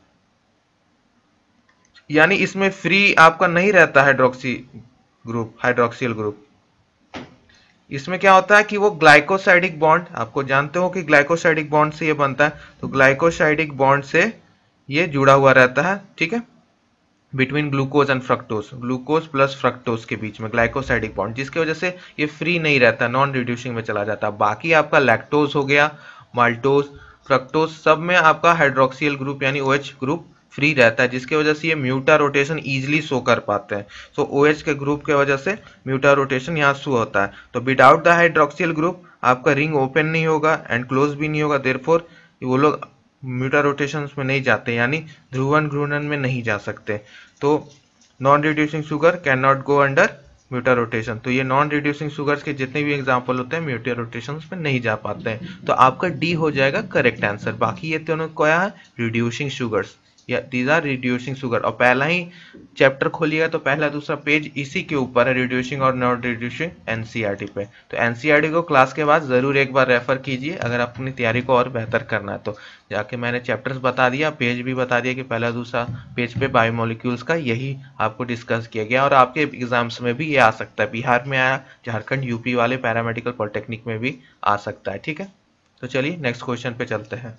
यानी इसमें फ्री आपका नहीं रहता हाइड्रोक्सी ग्रुप, हाइड्रोक्सियल ग्रुप। इसमें क्या होता है कि वो ग्लाइकोसाइडिक बॉन्ड, आपको जानते हो कि ग्लाइकोसाइडिक बॉन्ड से ये बनता है, तो ग्लाइकोसाइडिक बॉन्ड से ये जुड़ा हुआ रहता है, ठीक है, between glucose and fructose, glucose plus fructose के बीच में ग्लाइकोसाइडिक बॉन्ड, जिसकी वजह से ये फ्री नहीं रहता, नॉन रिड्यूसिंग में चला जाता। बाकी आपका लैक्टोज हो गया, माल्टोज, फ्रक्टोज, सब में आपका हाइड्रोक्सियल ग्रुप यानी OH ग्रुप फ्री रहता है, जिसकी वजह से ये म्यूटा रोटेशन इजीली शो कर पाते हैं। सो OH के ग्रुप के वजह से म्यूटा रोटेशन यहाँ शो होता है। तो विदाउट द हाइड्रोक्सियल ग्रुप आपका रिंग ओपन नहीं होगा एंड क्लोज भी नहीं होगा, देयरफॉर वो लोग म्यूटा रोटेशन में नहीं जाते, यानी ध्रुवन घूर्णन में नहीं जा सकते। तो non reducing sugar can not go under mutarotation. तो ये नॉन रिड्यूसिंग शुगर्स के जितने भी एग्जांपल होते हैं म्यूटा रोटेशन में नहीं जा पाते हैं। तो आपका डी हो जाएगा करेक्ट आंसर। बाकी ये दोनों क्या है, रिड्यूसिंग शुगर्स, या दीज आर रिड्यूसिंग शुगर। और पहला ही चैप्टर खोलिएगा तो पहला दूसरा पेज इसी के ऊपर है, रिड्यूसिंग और नॉन रिड्यूसिंग एनसीईआरटी पे। तो एनसीईआरटी को क्लास के बाद जरूर एक बार रेफर कीजिए अगर आप अपनी तैयारी को और बेहतर करना है तो। जाके मैंने चैप्टर्स बता दिया, पेज भी बता दिया कि पहला दूसरा पेज पे बायोमोलिक्यूल्स का यही आपको डिस्कस किया गया। और आपके एग्जाम्स में भी ये आ सकता है, बिहार में आया, झारखंड, यूपी वाले पैरामेडिकल पॉलिटेक्निक में भी आ सकता है, ठीक है। तो चलिए नेक्स्ट क्वेश्चन पे चलते हैं।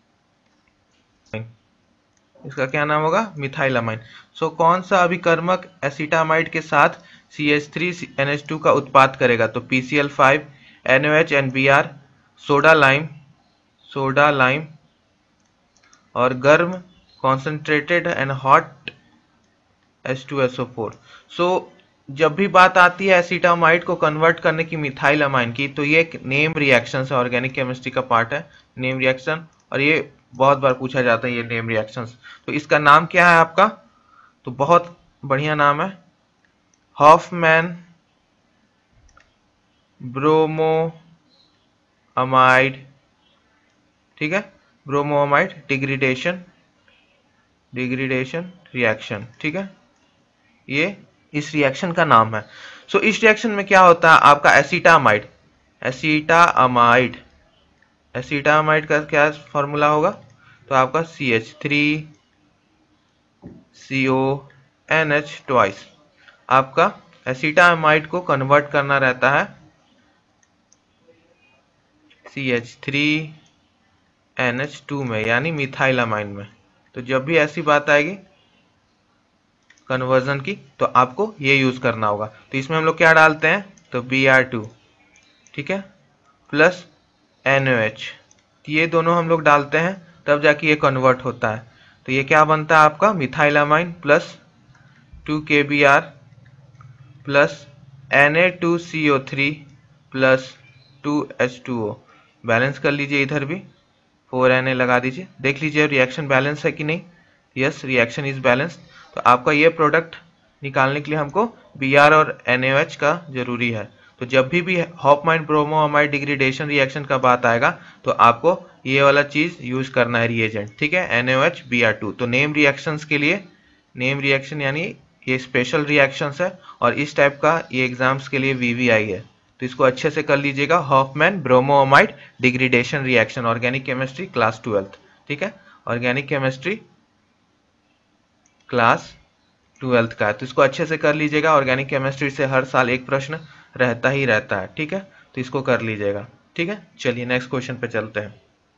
इसका क्या नाम होगा, मिथाइलामाइन। सो so, कौन सा अभिकर्मक एसिटामाइड के साथ C H three N H two का उत्पाद करेगा, तो P C L five, N O H, N B R, soda lime, soda lime और गर्म concentrated and hot H two S O four. So जब भी बात आती है एसिटामाइड को कन्वर्ट करने की मिथाइलामाइन की, तो ये एक नेम रिएक्शन है, ऑर्गेनिक केमिस्ट्री का पार्ट है नेम रिएक्शन, और ये बहुत बार पूछा जाता है ये नेम रिएक्शंस। तो इसका नाम क्या है आपका, तो बहुत बढ़िया नाम है, हॉफमैन ब्रोमोअमाइड, ठीक है, ब्रोमोअमाइड डिग्रेडेशन डिग्रेडेशन रिएक्शन, ठीक है, ये इस रिएक्शन का नाम है। सो so, इस रिएक्शन में क्या होता है आपका एसिटामाइड, एसिटामाइड एसिटामाइड का क्या फॉर्मूला होगा, तो आपका C H three C O N H twice. आपका एसिटामाइड को कन्वर्ट करना रहता है C H three N H two में, यानी मिथाइलामाइन में। तो जब भी ऐसी बात आएगी कन्वर्जन की, तो आपको ये यूज करना होगा। तो इसमें हम लोग क्या डालते हैं, तो बी आर टू, ठीक है, प्लस एन ओ एच, ये दोनों हम लोग डालते हैं, तब जाके ये कन्वर्ट होता है। तो ये क्या बनता है आपका methylamine plus two K B R plus N A two C O three plus two H two O. Balance कर लीजिए, इधर भी फोर एन ए लगा दीजिए, देख लीजिए रिएक्शन बैलेंस है कि नहीं। Yes, reaction is balance. तो आपका ये प्रोडक्ट निकालने के लिए हमको बी आर और एन ए एच का जरूरी है। तो जब भी भी हॉफमैन ब्रोमोअमाइड डिग्रेडेशन रिएक्शन का बात आएगा, तो आपको ये वाला चीज यूज करना है रिएजेंट, ठीक है, N O H B R two. तो नेम रिएक्शंस के लिए, नेम रिएक्शन यानी ये स्पेशल रिएक्शंस है, और इस टाइप का ये एग्जाम्स के लिए वी वी आई है। तो इसको अच्छे से कर लीजिएगा, Hofmann bromamide degradation reaction, organic chemistry class twelfth, ठीक है, ऑर्गेनिक केमिस्ट्री क्लास ट्वेल्थ का है। तो इसको अच्छे से कर लीजिएगा, ऑर्गेनिक केमिस्ट्री से हर साल एक प्रश्न रहता ही रहता है, ठीक है, तो इसको कर लीजिएगा, ठीक है। चलिए नेक्स्ट क्वेश्चन पे चलते हैं।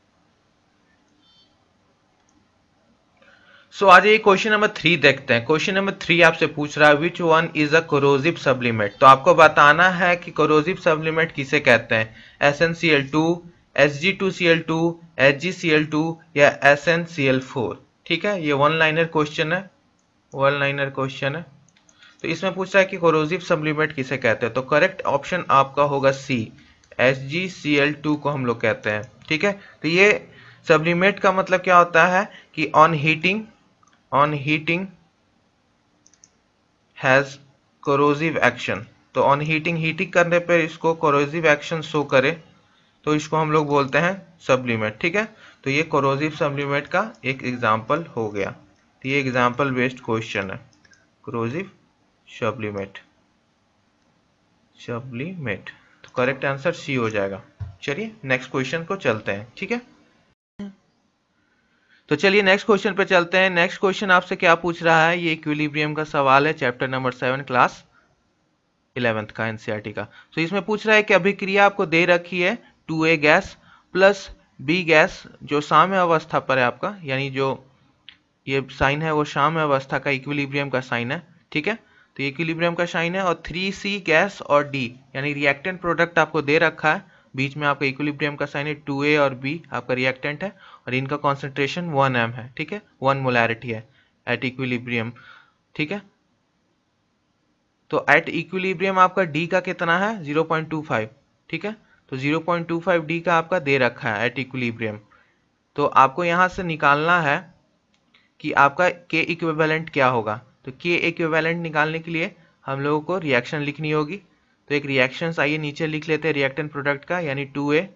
सो so, आज ये क्वेश्चन नंबर थ्री देखते हैं। क्वेश्चन नंबर थ्री आपसे पूछ रहा है which one is a corrosive sublimate. तो आपको बताना है कि कोरोजिव सब्लिमेट किसे कहते हैं, S N C L two, S G two C L two, H G C L two या S N C L four, ठीक है। ये वन लाइनर क्वेश्चन है, वन लाइनर क्वेश्चन है। तो इसमें पूछ रहा है कि कोरोजिव सब्लिमेट किसे कहते हैं, तो करेक्ट ऑप्शन आपका होगा C, S G C L two को हम लोग कहते हैं, ठीक है। तो ये सब्लिमेट का मतलब क्या होता है कि on heating on heating has corrosive action. तो ऑन हीटिंग, हीटिंग करने पर इसको कोरोजिव एक्शन शो करे, तो इसको हम लोग बोलते हैं सब्लिमेट, ठीक है। तो ये कोरोजिव सब्लिमेट का एक एग्जाम्पल हो गया। तो ये एग्जाम्पल बेस्ड क्वेश्चन है, कोरोजिव सब्लिमेट, सब्लिमेट। तो करेक्ट आंसर सी हो जाएगा। चलिए नेक्स्ट क्वेश्चन को चलते हैं, ठीक है। तो चलिए नेक्स्ट क्वेश्चन पे चलते हैं। नेक्स्ट क्वेश्चन आपसे क्या पूछ रहा है, ये इक्विलिब्रियम का सवाल है, chapter number seven, class eleventh का, एनसीईआरटी का। तो इसमें पूछ रहा है कि अभिक्रिया आपको दे रखी है two A gas plus B gas जो साम्य अवस्था पर है आपका, यानी जो ये साइन है वो साम्य अवस्था का इक्विलिब्रियम का साइन है, ठीक है। तो इक्विलिब्रियम का साइन है, और थ्री सी गैस और डी यानी रिएक्टेंट प्रोडक्ट आपको दे रखा है, बीच में आपका इक्विलिब्रियम का साइन है, टू ए और बी आपका रिएक्टेंट है, और इनका कॉन्सेंट्रेशन वन एम है, ठीक है, वन मोलैरिटी है एट इक्विलिब्रियम, ठीक है। तो एट इक्विलिब्रियम आपका डी का कितना है, ज़ीरो पॉइंट टू फाइव, ठीक है। तो zero point two five D का आपका दे रखा है एट इक्विलिब्रियम। तो आपको यहाँ से निकालना है कि आपका के इक्विवेलेंट क्या होगा। तो के इक्विवेलेंट निकालने के लिए हम लोगों को रिएक्शन लिखनी होगी। तो एक रिएक्शन आइए नीचे लिख लेते हैं रिएक्टेंट प्रोडक्ट का, यानी टू ए,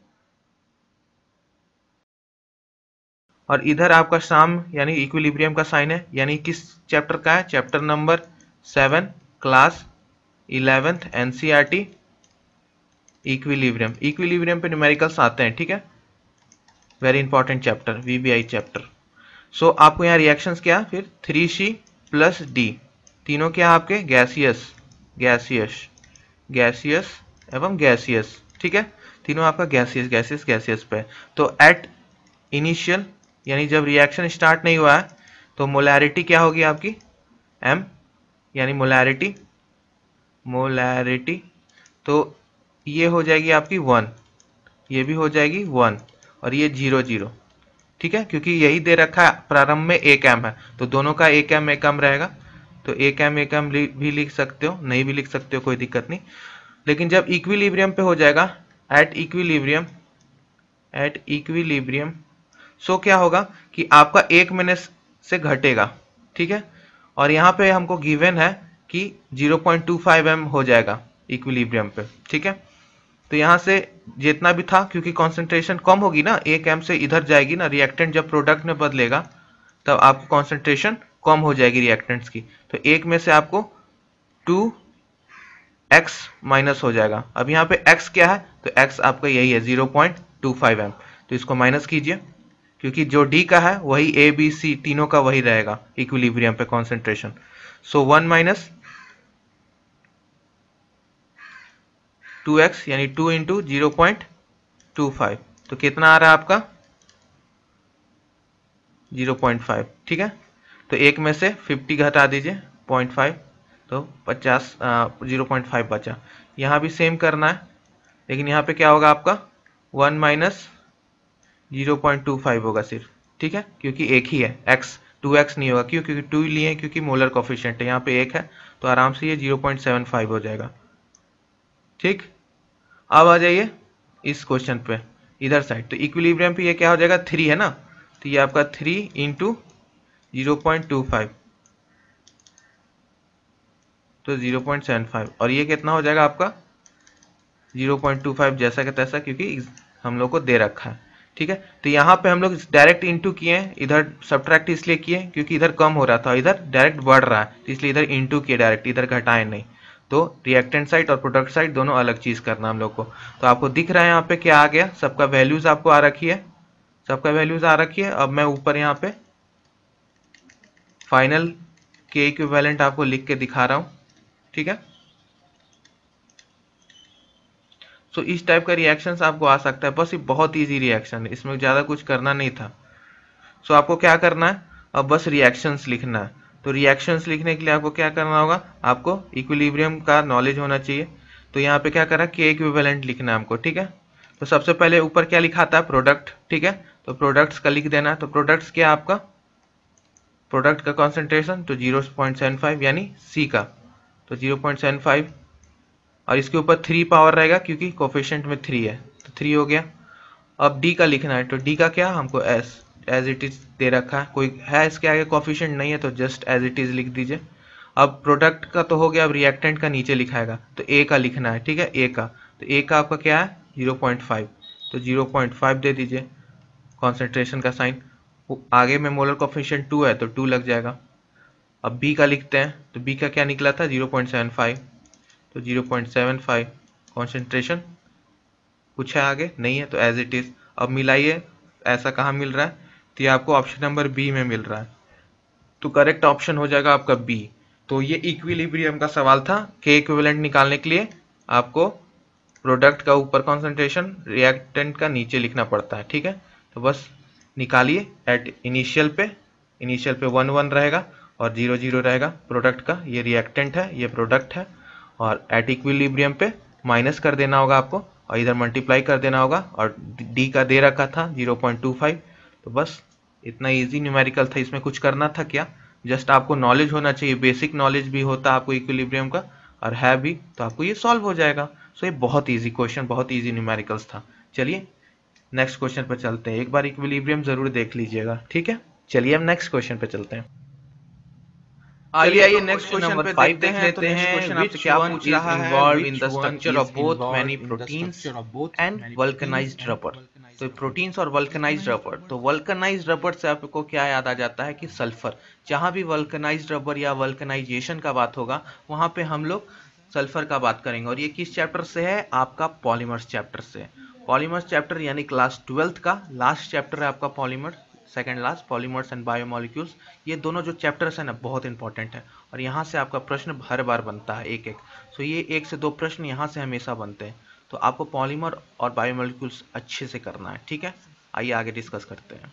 और इधर आपका साम यानी इक्विलिब्रियम का साइन है, यानी किस चैप्टर का है, chapter number seven, class eleventh, NCERT, equilibrium. Equilibrium पे न्यूमेरिकल्स आते हैं, ठीक है, very important chapter, VBI chapter. So आपको यहाँ रिएक्शंस क्या, फिर थ्री सी प्लस डी, तीनों क्या आपके गैसियस, गैसियस, गैसियस एवं गैसियस, ठीक है, तीनों आपका गैसियस गैसियस गैसियस पे। तो एट इनिशियल यानी जब रिएक्शन स्टार्ट नहीं हुआ है तो मोलैरिटी क्या होगी आपकी, एम, यानी मोलैरिटी, मोलैरिटी तो ये हो जाएगी आपकी वन, ये भी हो जाएगी वन, और ये जीरो जीरो, ठीक है, क्योंकि यही दे रखा है प्रारंभ में एक एम है, तो दोनों का एक एम एक एम रहेगा। तो एक एम एक एम भी लिख सकते हो, नहीं भी लिख सकते हो, कोई दिक्कत नहीं। लेकिन जब इक्विलिब्रियम पे हो जाएगा, at equilibrium, at equilibrium, so क्या होगा कि आपका एक मिनट से घटेगा, ठीक है, और यहाँ पे हमको गिवन है कि zero point two five M हो जाएगा इक्विलिब्रियम पे, ठीक है। तो यहाँ से जितना भी था, क्योंकि कॉन्सेंट्रेशन कम होगी ना, एक एम से इधर जाएगी ना, रिएक्टेंट जब प्रोडक्ट में बदलेगा तब आपको कॉन्सेंट्रेशन कम हो जाएगी रिएक्टेंट्स की। तो एक में से आपको टू एक्स माइनस हो जाएगा। अब यहाँ पे x क्या है, तो x आपका यही है zero point two five M, तो इसको माइनस कीजिए, क्योंकि जो d का है वही a b c तीनों का वही रहेगा इक्विलिब्रियम पे concentration. So one minus two X यानी two into zero point two five, तो कितना आ रहा है आपका ज़ीरो पॉइंट फाइव, ठीक है। तो एक में से फिफ्टी घटा दीजिए, पॉइंट फाइव, तो पचास, ज़ीरो पॉइंट फाइव बचा। यहाँ भी सेम करना है, लेकिन यहाँ पे क्या होगा आपका one minus zero point two five होगा सिर्फ, ठीक है, क्योंकि एक ही है, x टू एक्स नहीं होगा, क्यों, क्योंकि टू लिए हैं, क्योंकि मोलर कोफिशिएंट है, यहाँ पे एक है, तो आराम से ये ज़ीरो पॉइंट सेवन फाइव हो जाएगा, ठीक। अब आ जाइए इस क्वेश्चन पे इधर साइड, तो इक्विलिब्रियम पे ये क्या हो जाएगा, थ्री है ना, तो ये आपका three into zero point two five, तो ज़ीरो पॉइंट सेवन फाइव, और ये कितना हो जाएगा आपका ज़ीरो पॉइंट टू फाइव, जैसा कि तैसा, क्योंकि हम लोग को दे रखा है, ठीक है। तो यहाँ पे हम लोग डायरेक्ट इंटू किए हैं, इधर सब्ट्रैक्ट इसलिए किए क्योंकि इधर कम हो रहा था, इधर डायरेक्ट बढ़ रहा है, तो इसलिए इधर इंटू किए डायरेक्ट, इधर घटाए नहीं। तो रिएक्टेंट साइड और प्रोडक्ट साइड दोनों अलग चीज करना हम लोग को। तो आपको दिख रहा है यहाँ पे क्या आ गया, सबका वैल्यूज आपको आ रखी है, सबका वैल्यूज आ रखी है। अब मैं ऊपर यहाँ पे फाइनल के इक्विवेलेंट आपको लिख के दिखा रहा हूँ, ठीक है। सो इस टाइप का रिएक्शंस आपको आ सकता है, बस ये बहुत इजी रिएक्शन है, इसमें ज़्यादा कुछ करना नहीं था। सो आपको क्या करना है, अब बस रिएक्शंस लिखना है। तो रिएक्शंस लिखने के लिए आपको क्या करना होगा, आपको इक्विलिब्रियम का नॉलेज होना चाहिए। तो यहाँ पे क्या करा, के इक्विवेलेंट लिखना है हमको, ठीक है। तो सबसे पहले ऊपर क्या लिखा था, प्रोडक्ट, ठीक है, तो प्रोडक्ट्स का लिख देना है। तो प्रोडक्ट्स क्या आपका, प्रोडक्ट का कॉन्सेंट्रेशन तो जीरो पॉइंट सेवन फाइव यानी सी का, तो जीरो पॉइंट सेवन फाइव, और इसके ऊपर थ्री पावर रहेगा क्योंकि कोफिशिएंट में थ्री है, तो थ्री हो गया। अब डी का लिखना है, तो डी का क्या हमको एस एज इट इज दे रखा है, कोई है इसके आगे कोफिशिएंट नहीं है तो जस्ट एज इट इज लिख दीजिए। अब प्रोडक्ट का तो हो गया, अब रिएक्टेंट का नीचे लिखाएगा, तो ए का लिखना है, ठीक है, ए का, तो ए का आपका क्या है ज़ीरो पॉइंट फाइव, तो ज़ीरो पॉइंट फाइव दे दीजिए कॉन्सेंट्रेशन का साइन। आगे में मोलर कोफिशिएंट टू है तो टू लग जाएगा। अब बी का लिखते हैं, तो बी का क्या निकला था ज़ीरो पॉइंट सेवन फाइव, तो zero point seven five concentration कुछ है आगे नहीं है, तो एज इट इज। अब मिलाइए, ऐसा कहाँ मिल रहा है, तो ये आपको ऑप्शन नंबर बी में मिल रहा है, तो करेक्ट ऑप्शन हो जाएगा आपका बी। तो ये इक्विलिब्रियम का सवाल था, के इक्विवेलेंट निकालने के लिए आपको प्रोडक्ट का ऊपर कॉन्सेंट्रेशन, रिएक्टेंट का नीचे लिखना पड़ता है, ठीक है। तो बस निकालिए, एट इनिशियल पे, इनिशियल पे वन वन रहेगा और जीरो जीरो रहेगा प्रोडक्ट का, ये रिएक्टेंट है, ये प्रोडक्ट है, और एट इक्विलिब्रियम पे माइनस कर देना होगा आपको और इधर मल्टीप्लाई कर देना होगा, और डी का दे रखा था ज़ीरो पॉइंट टू फाइव। तो बस इतना इजी न्यूमेरिकल था, इसमें कुछ करना था क्या, जस्ट आपको नॉलेज होना चाहिए, बेसिक नॉलेज भी होता आपको इक्विलिब्रियम का और है भी, तो आपको ये सॉल्व हो जाएगा। सो ये बहुत इजी क्वेश्चन, बहुत इजी न्यूमेरिकल्स था। चलिए नेक्स्ट क्वेश्चन पर चलते हैं, एक बार इक्विलिब्रियम जरूर देख लीजिएगा, ठीक है। चलिए हम नेक्स्ट क्वेश्चन पे चलते हैं। चलिए आइए नेक्स्ट क्वेश्चन पे देखते हैं। तो नेक्स्ट क्वेश्चन आपसे क्या पूछ रहा है, involve in the structure of both many proteins and vulcanized rubber. तो प्रोटीन्स और वल्कनाइज्ड रबर, तो वल्कनाइज्ड रबर से आपको क्या याद आ जाता है कि सल्फर, जहां भी वल्कनाइज्ड रबर या वल्कनाइजेशन का बात होगा वहां पे हम लोग सल्फर का बात करेंगे। और ये किस चैप्टर से है, आपका पॉलीमर्स चैप्टर से। पॉलीमर्स चैप्टर यानी क्लास ट्वेल्थ का लास्ट चैप्टर है आपका polymer, second last, polymers and biomolecules. ये दोनों जो चैप्टर्स हैं ना बहुत इंपॉर्टेंट है, और यहाँ से आपका प्रश्न हर बार बनता है एक एक। सो ये एक से दो प्रश्न यहाँ से हमेशा बनते हैं, तो आपको पॉलीमर और बायोमोलिक्यूल्स अच्छे से करना है, ठीक है। आइए आगे डिस्कस करते हैं।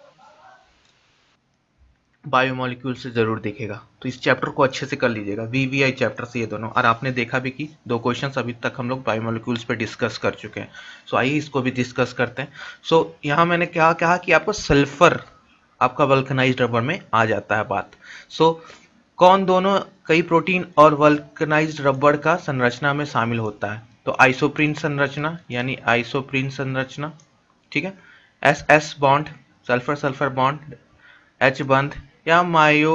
बायोमोलिक्यूल से जरूर दिखेगा, तो इस चैप्टर को अच्छे से कर लीजिएगा, वीवीआई चैप्टर से ये दोनों, और आपने देखा भी कि दो क्वेश्चंस अभी तक हम लोग बायोमोलिक्यूल्स पे डिस्कस कर चुके हैं। सो आइए इसको भी डिस्कस करते हैं। सो यहाँ मैंने क्या कहा कि आपको सल्फर आपका वल्कनाइज्ड रबर में आ जाता है बात। सो कौन दोनों कई प्रोटीन और वल्कनाइज्ड रबर का संरचना में शामिल होता है, तो आइसोप्रीन संरचना यानी आइसोप्रीन संरचना, ठीक है। S S bond, sulphur sulphur bond, H बंध, या मायो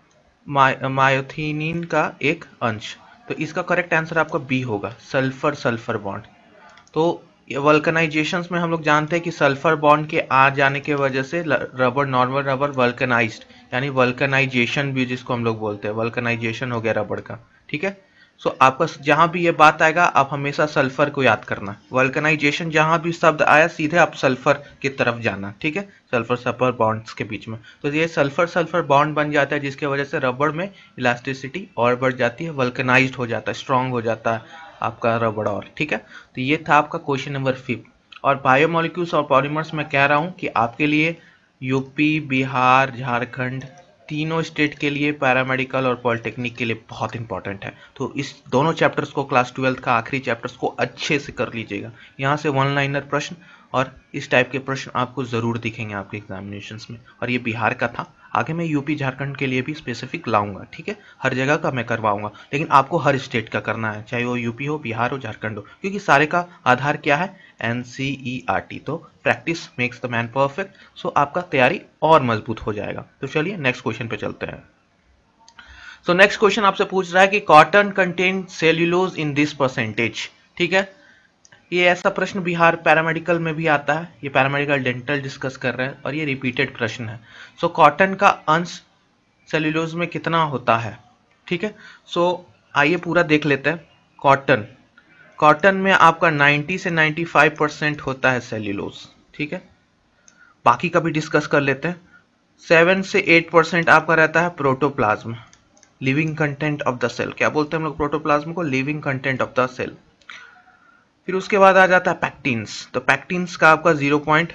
मायोथिनिन का एक अंश। तो इसका करेक्ट आंसर आपका बी होगा, सल्फर सल्फर बॉन्ड। तो वल्कनाइजेशंस में हम लोग जानते हैं कि सल्फर बॉन्ड के आ जाने के वजह से रबर, नॉर्मल रबर वल्कनाइज्ड, यानी वल्कनाइजेशन भी जिसको हम लोग बोलते हैं, वल्कनाइजेशन हो गया रबर का, ठीक है। सो आपका जहां भी ये बात आएगा आप हमेशा सल्फर को याद करना, वल्कनाइजेशन जहां भी शब्द आया सीधे आप सल्फर की तरफ जाना, ठीक है, सल्फर सल्फर बॉन्ड्स के बीच में। तो ये सल्फर सल्फर बॉन्ड बन जाता है जिसके वजह से रबर में इलास्टिसिटी और बढ़ जाती है, वल्कनाइज्ड हो जाता है, स्ट्रांग हो जाता है आपका रबर, और ठीक है। तो ये था आपका क्वेश्चन नंबर फिफ्थ। और बायोमोलिक्यूल्स और पॉलीमर्स में कह रहा हूँ कि आपके लिए यूपी, बिहार, झारखंड तीनों स्टेट के लिए पैरामेडिकल और पॉलिटेक्निक के लिए बहुत इंपॉर्टेंट है। तो इस दोनों चैप्टर्स को, क्लास ट्वेल्थ का आखिरी चैप्टर्स को अच्छे से कर लीजिएगा। यहाँ से वन लाइनर प्रश्न और इस टाइप के प्रश्न आपको ज़रूर दिखेंगे आपके एग्जामिनेशंस में। और ये बिहार का था, आगे मैं यूपी झारखंड के लिए भी स्पेसिफिक लाऊंगा, ठीक है, हर जगह का मैं करवाऊंगा, लेकिन आपको हर स्टेट का करना है, चाहे वो यूपी हो, बिहार हो, झारखंड हो, क्योंकि सारे का आधार क्या है, N C E R T. तो practice makes the man perfect. So आपका तैयारी और मजबूत हो जाएगा। तो चलिए नेक्स्ट क्वेश्चन पे चलते हैं। सो नेक्स्ट क्वेश्चन आपसे पूछ रहा है कि cotton contain cellulose in this percentage, ठीक है। ये ऐसा प्रश्न बिहार पैरामेडिकल में भी आता है, ये पैरामेडिकल डेंटल डिस्कस कर रहे हैं और ये रिपीटेड प्रश्न है। सो so, कॉटन का अंश सेल्यूलोज में कितना होता है, ठीक है। सो so, आइए पूरा देख लेते हैं। कॉटन कॉटन में आपका नब्बे से पचानवे परसेंट होता है सेल्यूलोज, ठीक है। बाकी का भी डिस्कस कर लेते हैं। सेवन से एट परसेंट आपका रहता है protoplasm, living content of the cell. क्या बोलते हैं हम लोग प्रोटोप्लाज्म को, living content of the cell. फिर उसके बाद आ जाता है पैक्टिन्स। तो पैक्टिन्स का आपका zero point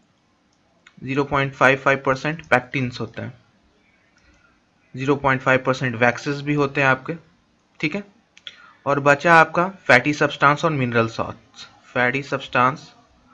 zero point five five percent pectins होते हैं, zero point five percent waxes भी होते हैं आपके, ठीक है। और बचा आपका फैटी सब्सटेंस और mineral salts, fatty substance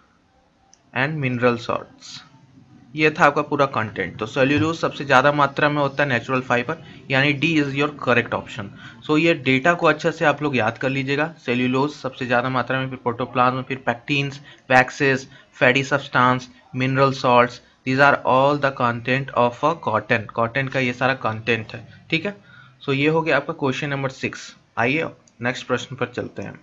and mineral salts. ये था आपका पूरा कंटेंट। तो सेल्यूलोज सबसे ज्यादा मात्रा में होता है नेचुरल फाइबर, यानी D is your correct option. So ये डेटा को अच्छे से आप लोग याद कर लीजिएगा। सेल्यूलोज सबसे ज्यादा मात्रा में, फिर प्रोटोप्लाज्म, फिर pectins, waxes, fatty substance, mineral salts, these are all the content of a cotton. Cotton का ये सारा कंटेंट है, ठीक है। सो ये हो गया आपका क्वेश्चन नंबर सिक्स। आइए नेक्स्ट प्रश्न पर चलते हैं।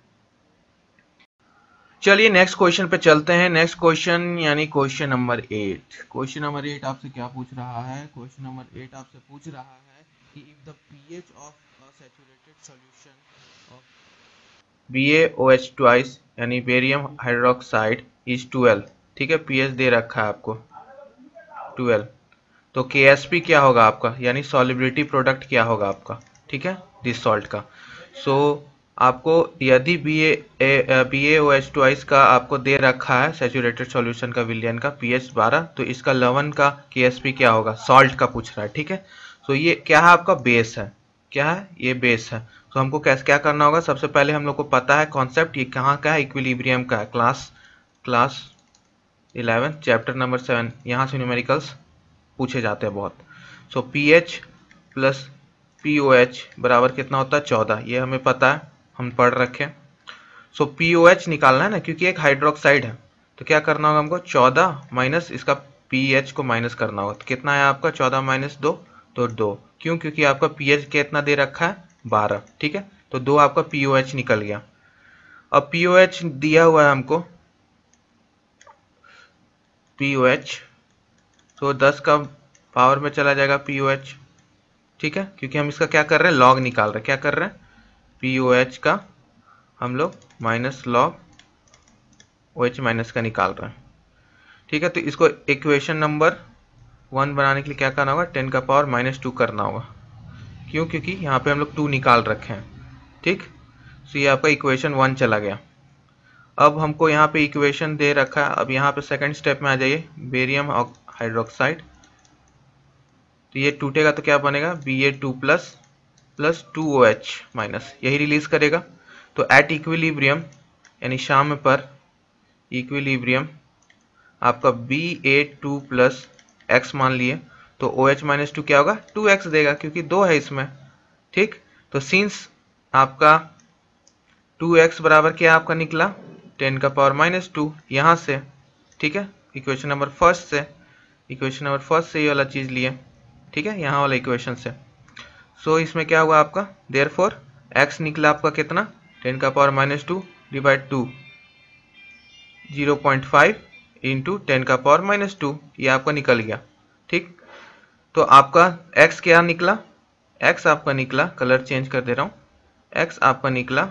चलिए नेक्स्ट क्वेश्चन पे चलते हैं। नेक्स्ट क्वेश्चन यानी question number eight. Question number eight आपसे क्या पूछ रहा है, क्वेश्चन नंबर एट आपसे पूछ रहा है कि if the pH of a saturated solution of B a O H twice यानी बेरियम हाइड्रोक्साइड इज ट्वेल्व, ठीक है, pH दे रखा है आपको ट्वेल्व, तो K S P क्या होगा आपका, यानी सॉल्युबिलिटी प्रोडक्ट क्या होगा आपका, ठीक है, दिस सॉल्ट का। सो so, आपको यदि B A B A O H twice का आपको दे रखा है सैचुरेटेड सॉल्यूशन का विलियन का पीएच बारह, तो इसका लवण का केएसपी क्या होगा, सॉल्ट का पूछ रहा है, ठीक है। सो so, ये क्या है आपका बेस है, क्या है ये बेस है। तो हमको कैसे क्या करना होगा, सबसे पहले हम लोग को पता है कॉन्सेप्ट ये कहाँ का है, इक्विलिब्रियम का है, class class eleven chapter number seven, यहाँ से न्यूमेरिकल्स पूछे जाते हैं बहुत। So p H plus p O H बराबर कितना होता है, चौदह, ये हमें पता है, हम पढ़ रखे। सो पी ओ एच निकालना है ना, क्योंकि एक हाइड्रोक्साइड है, तो क्या करना होगा हमको, चौदह माइनस इसका पी एच को माइनस करना होगा, तो कितना है आपका चौदह माइनस दो, तो दो, क्यों, क्योंकि आपका पी एच कितना दे रखा है बारह, ठीक है, तो दो आपका पी ओ एच निकल गया। अब पी ओ एच दिया हुआ है हमको पी ओ एच, तो दस का पावर में चला जाएगा पी ओ एच, ठीक है, क्योंकि हम इसका क्या कर रहे हैं, लॉग निकाल रहे हैं, क्या कर रहे हैं, पी ओ एच का हम लोग minus log O H minus का निकाल रहे हैं, ठीक है। तो इसको इक्वेशन नंबर वन बनाने के लिए क्या करना होगा, टेन का पावर माइनस टू करना होगा, क्यों, क्योंकि यहाँ पे हम लोग टू निकाल रखे हैं, ठीक। तो ये आपका इक्वेशन वन चला गया। अब हमको यहाँ पे इक्वेशन दे रखा है, अब यहाँ पे सेकंड स्टेप में आ जाइए, बेरियम हाइड्रोक्साइड, तो ये टूटेगा तो क्या बनेगा, B A two plus plus two O H minus, यही रिलीज करेगा। तो एट इक्विलिब्रियम यानी शाम पर इक्विलिब्रियम आपका B A two plus x मान लिए, तो ओ एच माइनस टू क्या होगा, टू एक्स देगा, क्योंकि दो है इसमें, ठीक। तो सिंस आपका टू एक्स बराबर क्या आपका निकला, टेन का पावर माइनस टू, यहाँ से, ठीक है, इक्वेशन नंबर फर्स्ट से, इक्वेशन नंबर फर्स्ट से ये वाला चीज़ लिए, ठीक है, यहाँ वाला इक्वेशन से। सो so, इसमें क्या हुआ आपका, देयर फोर एक्स निकला आपका कितना, टेन का power minus two divide two, zero point five into ten का पावर माइनस टू, ये आपका निकल गया, ठीक। तो आपका x क्या निकला, x आपका निकला, कलर चेंज कर दे रहा हूँ, x आपका निकला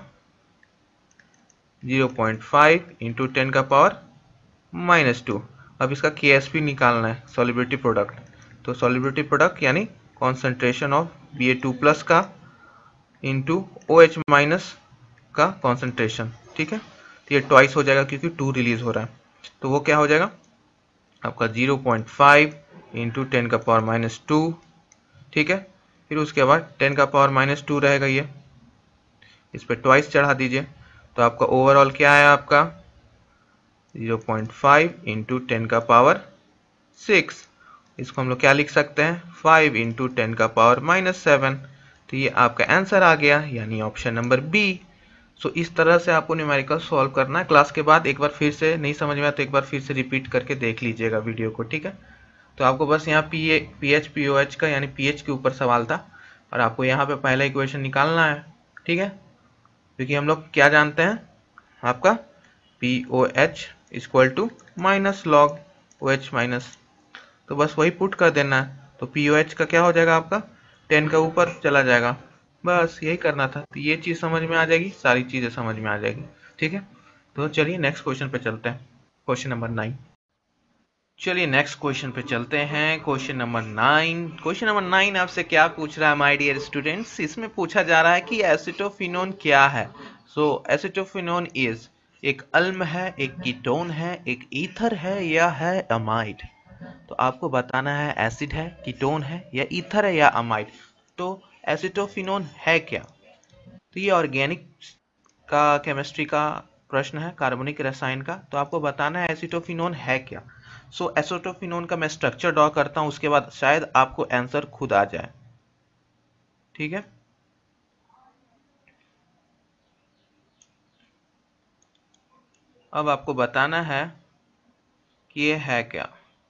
zero point five into ten का पावर माइनस टू। अब इसका के एस पी निकालना है, सॉल्युबिलिटी प्रोडक्ट, तो सॉल्युबिलिटी प्रोडक्ट यानी concentration of B A two plus का इंटू ओ एच माइनस का कॉन्सेंट्रेशन, ठीक है। तो ये ट्वाइस हो जाएगा क्योंकि टू रिलीज हो रहा है, तो वो क्या हो जाएगा आपका zero point five into ten का पावर माइनस टू, ठीक है। फिर उसके बाद टेन का पावर माइनस टू रहेगा, ये इस पर ट्वाइस चढ़ा दीजिए, तो आपका ओवरऑल क्या है आपका zero point five into ten का पावर सिक्स, इसको हम लोग क्या लिख सकते हैं, फाइव इंटू टेन का पावर माइनस सेवन। तो ये आपका आंसर आ गया, यानी ऑप्शन नंबर बी। सो इस तरह से आपको न्यूमेरिकल सॉल्व करना है। क्लास के बाद एक बार फिर से नहीं समझ में आया तो एक बार फिर से रिपीट करके देख लीजिएगा वीडियो को, ठीक है। तो आपको बस यहाँ p A p H p O H का यानी पी एच के ऊपर सवाल था, और आपको यहाँ पे पहला इक्वेशन निकालना है, ठीक है, क्योंकि हम लोग क्या जानते हैं आपका p O H equal to minus log O H minus, तो बस वही पुट कर देना है। तो पी ओ एच का क्या हो जाएगा आपका टेन का ऊपर चला जाएगा, बस यही करना था। तो ये चीज़ समझ में आ जाएगी, सारी चीज़ें समझ में आ जाएगी, ठीक है। तो चलिए नेक्स्ट क्वेश्चन पे चलते हैं, क्वेश्चन नंबर नाइन। चलिए नेक्स्ट क्वेश्चन पे चलते हैं, question number nine. Question number nine आपसे क्या पूछ रहा है माय डियर स्टूडेंट्स, इसमें पूछा जा रहा है कि एसिटोफिनोन क्या है। सो एसिटोफिनोन इज एक अल्म है, एक कीटोन है, एक ईथर है, या है अमाइड। तो आपको बताना है एसिड है, कीटोन है, या ईथर है, या अमाइड। तो एसिटोफिनोन है क्या, तो ये ऑर्गेनिक का केमिस्ट्री का प्रश्न है, कार्बनिक रसायन का। तो आपको बताना है एसिटोफिनोन है क्या। सो so, एसिटोफिनोन का मैं स्ट्रक्चर ड्रॉ करता हूं, उसके बाद शायद आपको आंसर खुद आ जाए, ठीक है। अब आपको बताना है कि ये है क्या।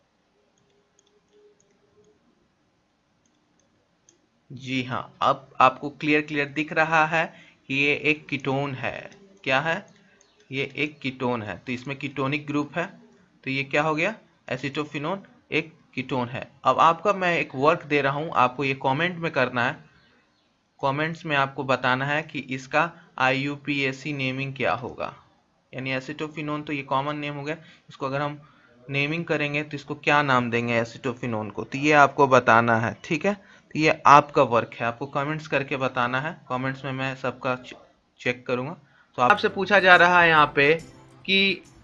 जी हाँ, अब आपको क्लियर क्लियर दिख रहा है कि ये एक कीटोन है। क्या है, ये एक कीटोन है, तो इसमें कीटोनिक ग्रुप है, तो ये क्या हो गया एसिटोफिनोन, एक कीटोन है। अब आपका मैं एक वर्क दे रहा हूं, आपको ये कमेंट में करना है, कमेंट्स में आपको बताना है कि इसका I U P A C naming क्या होगा। यानी एसिटोफिनोन तो ये कॉमन नेम हो गया, इसको अगर हम नेमिंग करेंगे तो इसको क्या नाम देंगे एसिटोफिनोन को, तो ये आपको बताना है, ठीक है। तो ये आपका वर्क है, आपको कमेंट्स करके बताना है, कमेंट्स में मैं सबका चेक करूंगा। तो आपसे पूछा जा रहा है यहाँ पे कि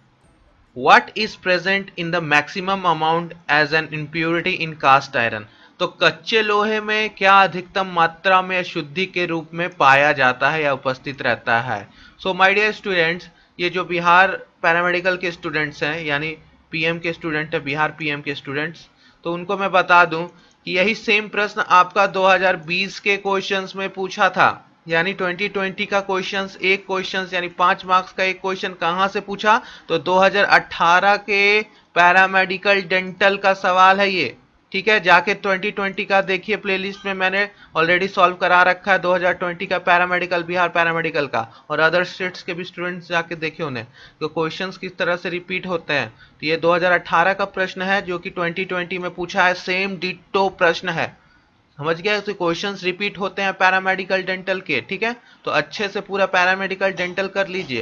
What is present in the maximum amount as an impurity in cast iron? तो कच्चे लोहे में क्या अधिकतम मात्रा में अशुद्धि के रूप में पाया जाता है या उपस्थित रहता है। सो माय डियर स्टूडेंट्स, ये जो बिहार पैरामेडिकल के स्टूडेंट्स हैं, यानी पीएम के स्टूडेंट है, बिहार पीएम के स्टूडेंट्स, तो उनको मैं बता दूं कि यही सेम प्रश्न आपका दो हज़ार बीस के क्वेश्चंस में पूछा था। यानी दो हज़ार बीस का क्वेश्चंस, एक क्वेश्चंस यानी पांच मार्क्स का एक क्वेश्चन कहां से पूछा, तो दो हज़ार अठारह के पैरामेडिकल डेंटल का सवाल है ये, ठीक है। जाके दो हज़ार बीस का देखिए, प्लेलिस्ट में मैंने ऑलरेडी सॉल्व करा रखा है दो हज़ार बीस का पैरामेडिकल, बिहार पैरामेडिकल का, और अदर स्टेट्स के भी स्टूडेंट्स जाके देखे उन्हें, तो क्वेश्चंस किस तरह से रिपीट होते हैं। तो ये दो हज़ार अठारह का प्रश्न है जो कि दो हज़ार बीस में पूछा है, सेम डिटो प्रश्न है, समझ गया। तो क्वेश्चंस रिपीट होते हैं पैरामेडिकल डेंटल के, ठीक है। तो अच्छे से पूरा पैरामेडिकल डेंटल कर लीजिए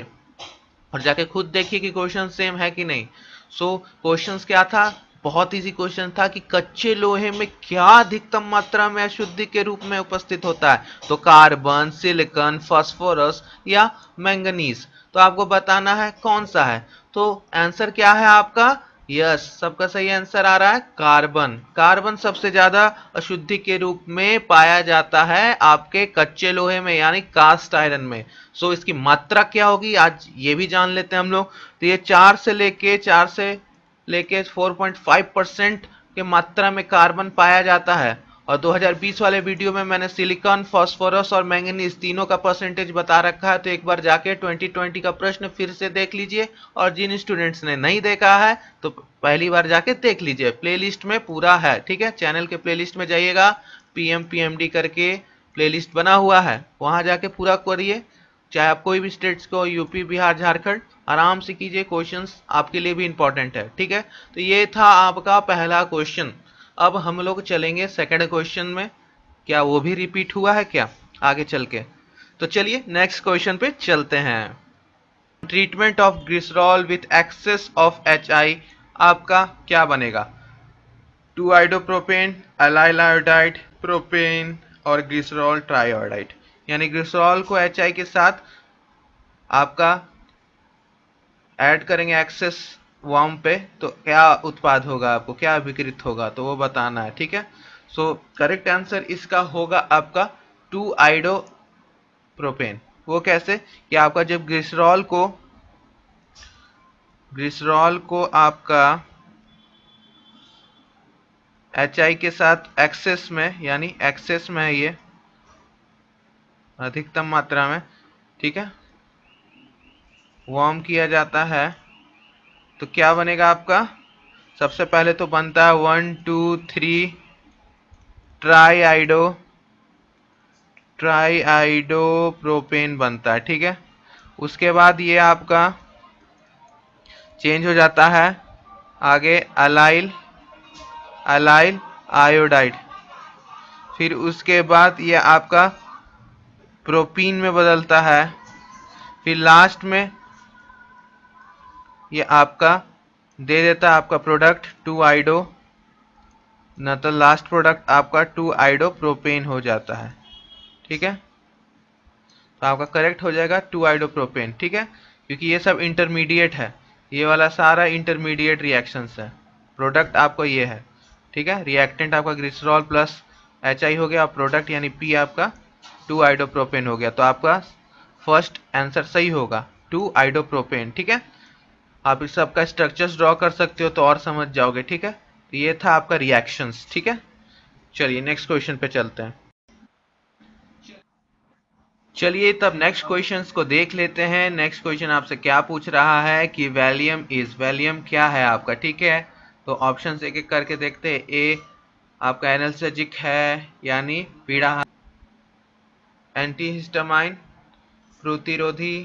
और जाके खुद देखिए कि क्वेश्चन सेम है कि नहीं। सो so, क्वेश्चंस क्या था, बहुत इजी क्वेश्चन था कि कच्चे लोहे में क्या अधिकतम मात्रा में अशुद्धि के रूप में उपस्थित होता है, तो कार्बन, सिलिकॉन, फास्फोरस या मैंगनीज। तो आपको बताना है कौन सा है। तो आंसर क्या है आपका, यस yes, सबका सही आंसर आ रहा है कार्बन। कार्बन सबसे ज्यादा अशुद्धि के रूप में पाया जाता है आपके कच्चे लोहे में, यानी कास्ट आयरन में। सो इसकी मात्रा क्या होगी आज ये भी जान लेते हैं हम लोग। तो ये चार से लेके चार से लेके चार पॉइंट पाँच परसेंट के मात्रा में कार्बन पाया जाता है। और दो हज़ार बीस वाले वीडियो में मैंने सिलिकॉन, फास्फोरस और मैंगनीज तीनों का परसेंटेज बता रखा है, तो एक बार जाके दो हज़ार बीस का प्रश्न फिर से देख लीजिए। और जिन स्टूडेंट्स ने नहीं देखा है तो पहली बार जाके देख लीजिए, प्लेलिस्ट में पूरा है, ठीक है। चैनल के प्लेलिस्ट में जाइएगा, पीएम पीएमडी करके प्लेलिस्ट बना हुआ है, वहां जाके पूरा करिए। चाहे आप कोई भी स्टेट्स को, यूपी, बिहार, झारखंड, आराम से कीजिए, क्वेश्चंस आपके लिए भी इंपॉर्टेंट है, ठीक है। तो ये था आपका पहला क्वेश्चन। अब हम लोग चलेंगे सेकंड क्वेश्चन में, क्या वो भी रिपीट हुआ है क्या आगे चल के। तो चलिए नेक्स्ट क्वेश्चन पे चलते हैं। Treatment of glycerol with excess of H I आपका क्या बनेगा, two iodopropane, allyl iodide, propane और ग्लिसरॉल ट्राइआयोडाइड। यानी ग्लिसरॉल को एच आई के साथ आपका ऐड करेंगे एक्सेस वार्म पे, तो क्या उत्पाद होगा, आपको क्या विकृत होगा, तो वो बताना है, ठीक है। सो करेक्ट आंसर इसका होगा आपका टू आइडो प्रोपेन। वो कैसे कि आपका जब ग्लिसरॉल को ग्लिसरॉल को आपका एच आई के साथ एक्सेस में, यानी एक्सेस में है ये, अधिकतम मात्रा में, ठीक है, वार्म किया जाता है, तो क्या बनेगा आपका, सबसे पहले तो बनता है one two three tri iodo tri iodo propane बनता है, ठीक है। उसके बाद ये आपका चेंज हो जाता है आगे अलाइल अलाइल आयोडाइड, फिर उसके बाद ये आपका प्रोपीन में बदलता है, फिर लास्ट में ये आपका दे देता है आपका प्रोडक्ट टू आइडो, न तो लास्ट प्रोडक्ट आपका टू आइडो प्रोपेन हो जाता है, ठीक है। तो आपका करेक्ट हो जाएगा टू आइडो प्रोपेन, ठीक है, क्योंकि ये सब इंटरमीडिएट है, ये वाला सारा इंटरमीडिएट रिएक्शंस है। प्रोडक्ट आपको ये है, ठीक है, रिएक्टेंट आपका ग्लिसरॉल प्लस एच आई हो गया, और प्रोडक्ट यानी पी आपका टू आइडो प्रोपेन हो गया। तो आपका फर्स्ट आंसर सही होगा टू आइडो प्रोपेन, ठीक है। आप इस सबका स्ट्रक्चर्स ड्रॉ कर सकते हो तो और समझ जाओगे, ठीक है। तो ये था आपका रिएक्शंस, ठीक है। चलिए नेक्स्ट क्वेश्चन पे चलते हैं। चलिए तब नेक्स्ट क्वेश्चंस को देख लेते हैं। नेक्स्ट क्वेश्चन आपसे क्या पूछ रहा है कि वैलियम इज, वैलियम क्या है आपका, ठीक है। तो ऑप्शंस एक एक करके देखते हैं। ए आपका एनाल्जेसिक है, यानी पीड़ा, एंटीहिस्टामाइन प्रतिरोधी,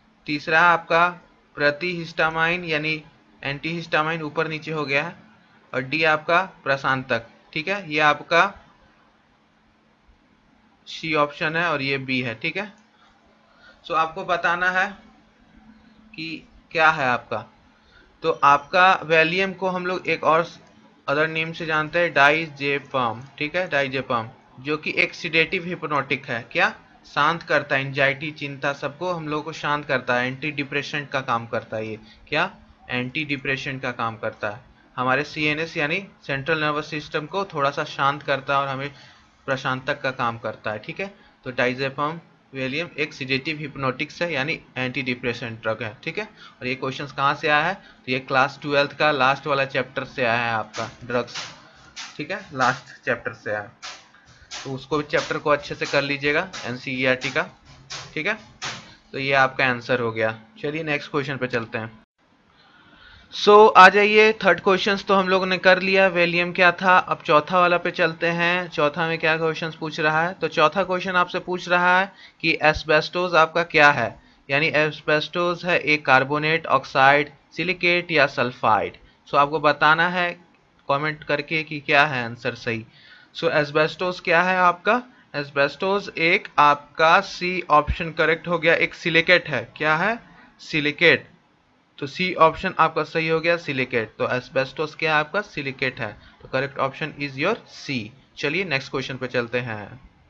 तीसरा आपका प्रतिहिस्टामाइन यानी एंटीहिस्टामाइन ऊपर नीचे हो गया है, और डी आपका प्रशांतक। ठीक है, ये आपका सी ऑप्शन है और ये बी है। ठीक है, सो आपको बताना है कि क्या है आपका। तो आपका वैलियम को हम लोग एक और अदर नेम से जानते हैं, डाइजेपाम। ठीक है, डाइजेपाम, जो कि एक सिडेटिव हिप्नोटिक है। क्या शांत करता है, एंजाइटी, चिंता, सबको हम लोगों को शांत करता है। एंटी डिप्रेशेंट का काम करता है ये। क्या एंटी डिप्रेशेंट का काम करता है, हमारे सी एन एस यानी सेंट्रल नर्वस सिस्टम को थोड़ा सा शांत करता है और हमें प्रशांतक का काम करता है। ठीक है, तो डाइजेपाम वैलियम एक सिडेटिव हिप्नोटिक्स है यानी एंटी डिप्रेसेंट ड्रग है। ठीक है, और ये क्वेश्चन कहाँ से आया है, तो ये क्लास ट्वेल्थ का लास्ट वाला चैप्टर से आया है आपका, ड्रग्स। ठीक है, लास्ट चैप्टर से आया, तो उसको भी चैप्टर को अच्छे से कर लीजिएगा एनसीईआरटी का। ठीक है, तो ये आपका आंसर हो गया। चलिए नेक्स्ट क्वेश्चन पे चलते हैं। सो so, आ जाइए, थर्ड क्वेश्चन तो हम लोगों ने कर लिया, वैलियम क्या था। अब चौथा वाला पे चलते हैं। चौथा में क्या क्वेश्चन पूछ रहा है, तो चौथा क्वेश्चन आपसे पूछ रहा है कि एस्बेस्टोस आपका क्या है, यानी एस्बेस्टोस है एक कार्बोनेट, ऑक्साइड, सिलिकेट या सल्फाइड। सो so, आपको बताना है कमेंट करके कि क्या है आंसर सही। सो so, एस्बेस्टोस क्या है आपका, एस्बेस्टोस एक आपका सी ऑप्शन करेक्ट हो गया, एक सिलिकेट है। क्या है, सिलिकेट। तो सी ऑप्शन आपका सही हो गया, सिलिकेट। तो एस्बेस्टोस क्या है आपका, सिलिकेट है। तो correct option is your C. चलिए नेक्स्ट क्वेश्चन पे चलते हैं।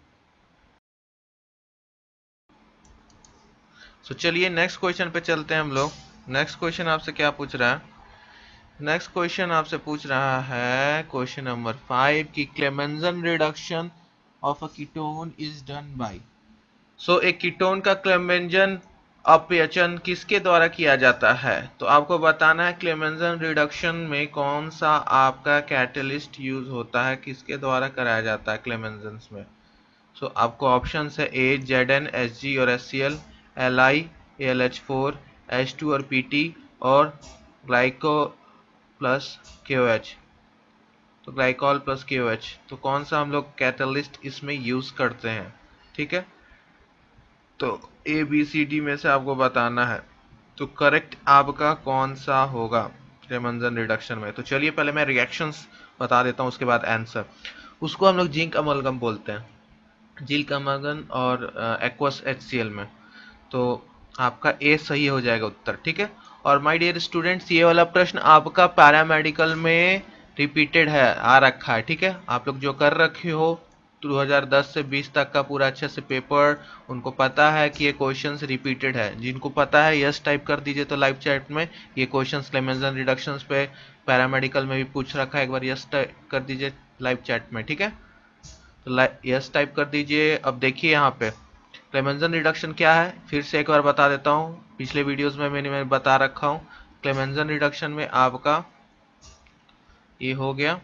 सो so, चलिए नेक्स्ट क्वेश्चन पे चलते हैं हम लोग। नेक्स्ट क्वेश्चन आपसे क्या पूछ रहा है, नेक्स्ट क्वेश्चन आपसे पूछ रहा है क्वेश्चन नंबर फाइव की Clemmensen reduction of a ketone is done by. So एक कीटोन का क्लेमेंजन अपचयन किसके द्वारा किया जाता है, तो आपको बताना है क्लेमेंजन रिडक्शन में कौन सा आपका कैटलिस्ट यूज होता है, किसके द्वारा कराया जाता है क्लेमेंजन में। सो so, आपको ऑप्शन है A Z N, S G और S C L, L I, L H four, H two और पी टी, और glyco plus K O H. तो glycol plus K O H, तो कौन सा हम लोग कैटलिस्ट इसमें यूज करते हैं। ठीक है, तो ए बी सी डी में से आपको बताना है, तो करेक्ट आपका कौन सा होगा क्लेमेंजन रिडक्शन में। तो चलिए पहले मैं रिएक्शंस बता देता हूँ, उसके बाद आंसर। उसको हम लोग जिंक अमलगम बोलते हैं, जिंक अमलगम और एक्वस एच सी एल में। तो आपका ए सही हो जाएगा उत्तर। ठीक है, और माय डियर स्टूडेंट्स, ये वाला प्रश्न आपका पैरामेडिकल में रिपीटेड है, आ रखा है। ठीक है, आप लोग जो कर रखे हो दो हज़ार दस से बीस तक का पूरा अच्छे से पेपर, उनको पता है कि ये क्वेश्चंस रिपीटेड है। जिनको पता है यस टाइप कर दीजिए तो लाइव चैट में, ये क्वेश्चंस क्लेमेंजन रिडक्शंस पे पैरामेडिकल में भी पूछ रखा है, एक बार यस टाइप कर दीजिए लाइव चैट में। ठीक है, तो यस टाइप कर दीजिए। अब देखिए यहाँ पे क्लेमेंजन रिडक्शन क्या है, फिर से एक बार बता देता हूँ, पिछले वीडियोस में मैंने मैं बता रखा हूँ। क्लेमेंजन रिडक्शन में आपका ये हो गया।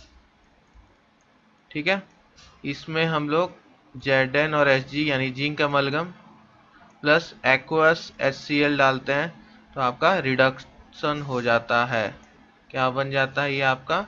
ठीक है, इसमें हम लोग जेड एन और एस जी यानी zinc amalgam plus aqueous H C L डालते हैं, तो आपका रिडक्शन हो जाता है। क्या बन जाता है ये आपका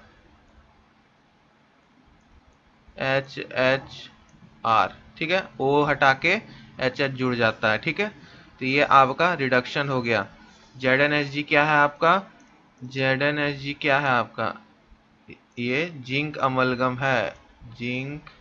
एच एच आर। ठीक है, ओ हटा के एच एच जुड़ जाता है। ठीक है, तो ये आपका रिडक्शन हो गया। जेड एन एस जी क्या है आपका, जेड एन एस जी क्या है आपका, ये जिंक अमलगम है, जिंक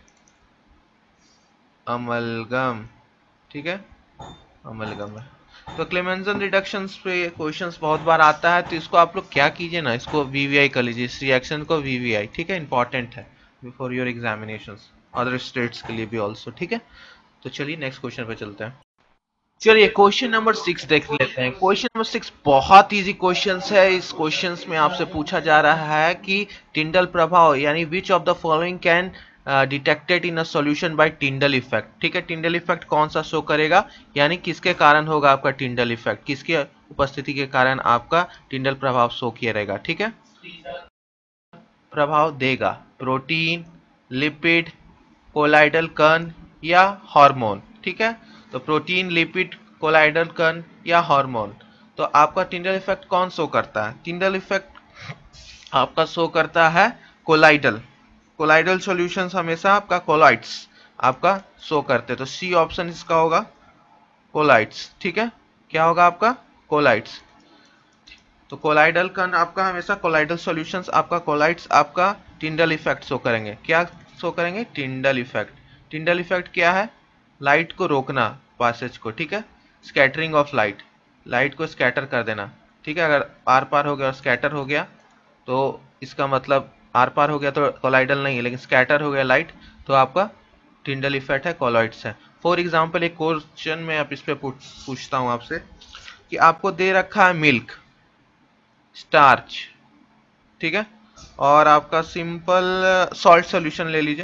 अमलगम। ठीक है, अमलगम है। तो क्लेमेंजन रिडक्शंस पे क्वेश्चंस बहुत बार आता है, तो इसको आप लोग क्या कीजिए ना, इसको वी वी आई कर लीजिए, इस रिएक्शन को वी वी आई। ठीक है, इंपॉर्टेंट है before your examinations, other states के लिए भी ऑल्सो। ठीक है, तो चलिए नेक्स्ट क्वेश्चन पे चलते हैं। चलिए क्वेश्चन नंबर सिक्स देख लेते हैं। क्वेश्चन नंबर सिक्स बहुत इजी क्वेश्चन है। इस क्वेश्चन में आपसे पूछा जा रहा है कि टिंडल प्रभाव यानी which of the following can detected in a solution by Tyndall effect. ठीक है, टिंडल इफेक्ट कौन सा शो करेगा, यानी किसके कारण होगा आपका टिंडल इफेक्ट, किसकी उपस्थिति के कारण आपका टिंडल प्रभाव शो किया रहेगा। ठीक है, प्रभाव देगा प्रोटीन, लिपिड, कोलाइडल कण या हार्मोन। ठीक है, तो प्रोटीन, लिपिड, कोलाइडल कण या हार्मोन। तो आपका टिंडल इफेक्ट कौन शो करता है, टिंडल इफेक्ट आपका शो करता है कोलाइडल। कोलाइडल सॉल्यूशंस हमेशा आपका कोलाइड्स आपका शो करते हैं, तो सी ऑप्शन इसका होगा कोलाइड्स। ठीक है, क्या होगा आपका कोलाइड्स। तो कोलाइडल का आपका हमेशा कोलाइडल सॉल्यूशंस आपका कोलाइड्स आपका टिंडल इफेक्ट शो करेंगे। क्या शो करेंगे? Tyndall effect. टिंडल इफेक्ट क्या है? लाइट को रोकना पासेज को, ठीक है, स्कैटरिंग ऑफ लाइट, लाइट को स्कैटर कर देना, ठीक है। अगर आर पार हो गया और स्कैटर हो गया तो इसका मतलब आर पार हो गया तो कोलाइडल नहीं है, लेकिन स्कैटर हो गया लाइट तो आपका टिंडल इफेक्ट है, कोलॉइड्स है। फॉर एग्जाम्पल एक क्वेश्चन में आप इस पे पूछता हूं आपसे कि आपको दे रखा है मिल्क, स्टार्च, ठीक है, और आपका सिंपल सॉल्ट सॉल्यूशन ले लीजिए,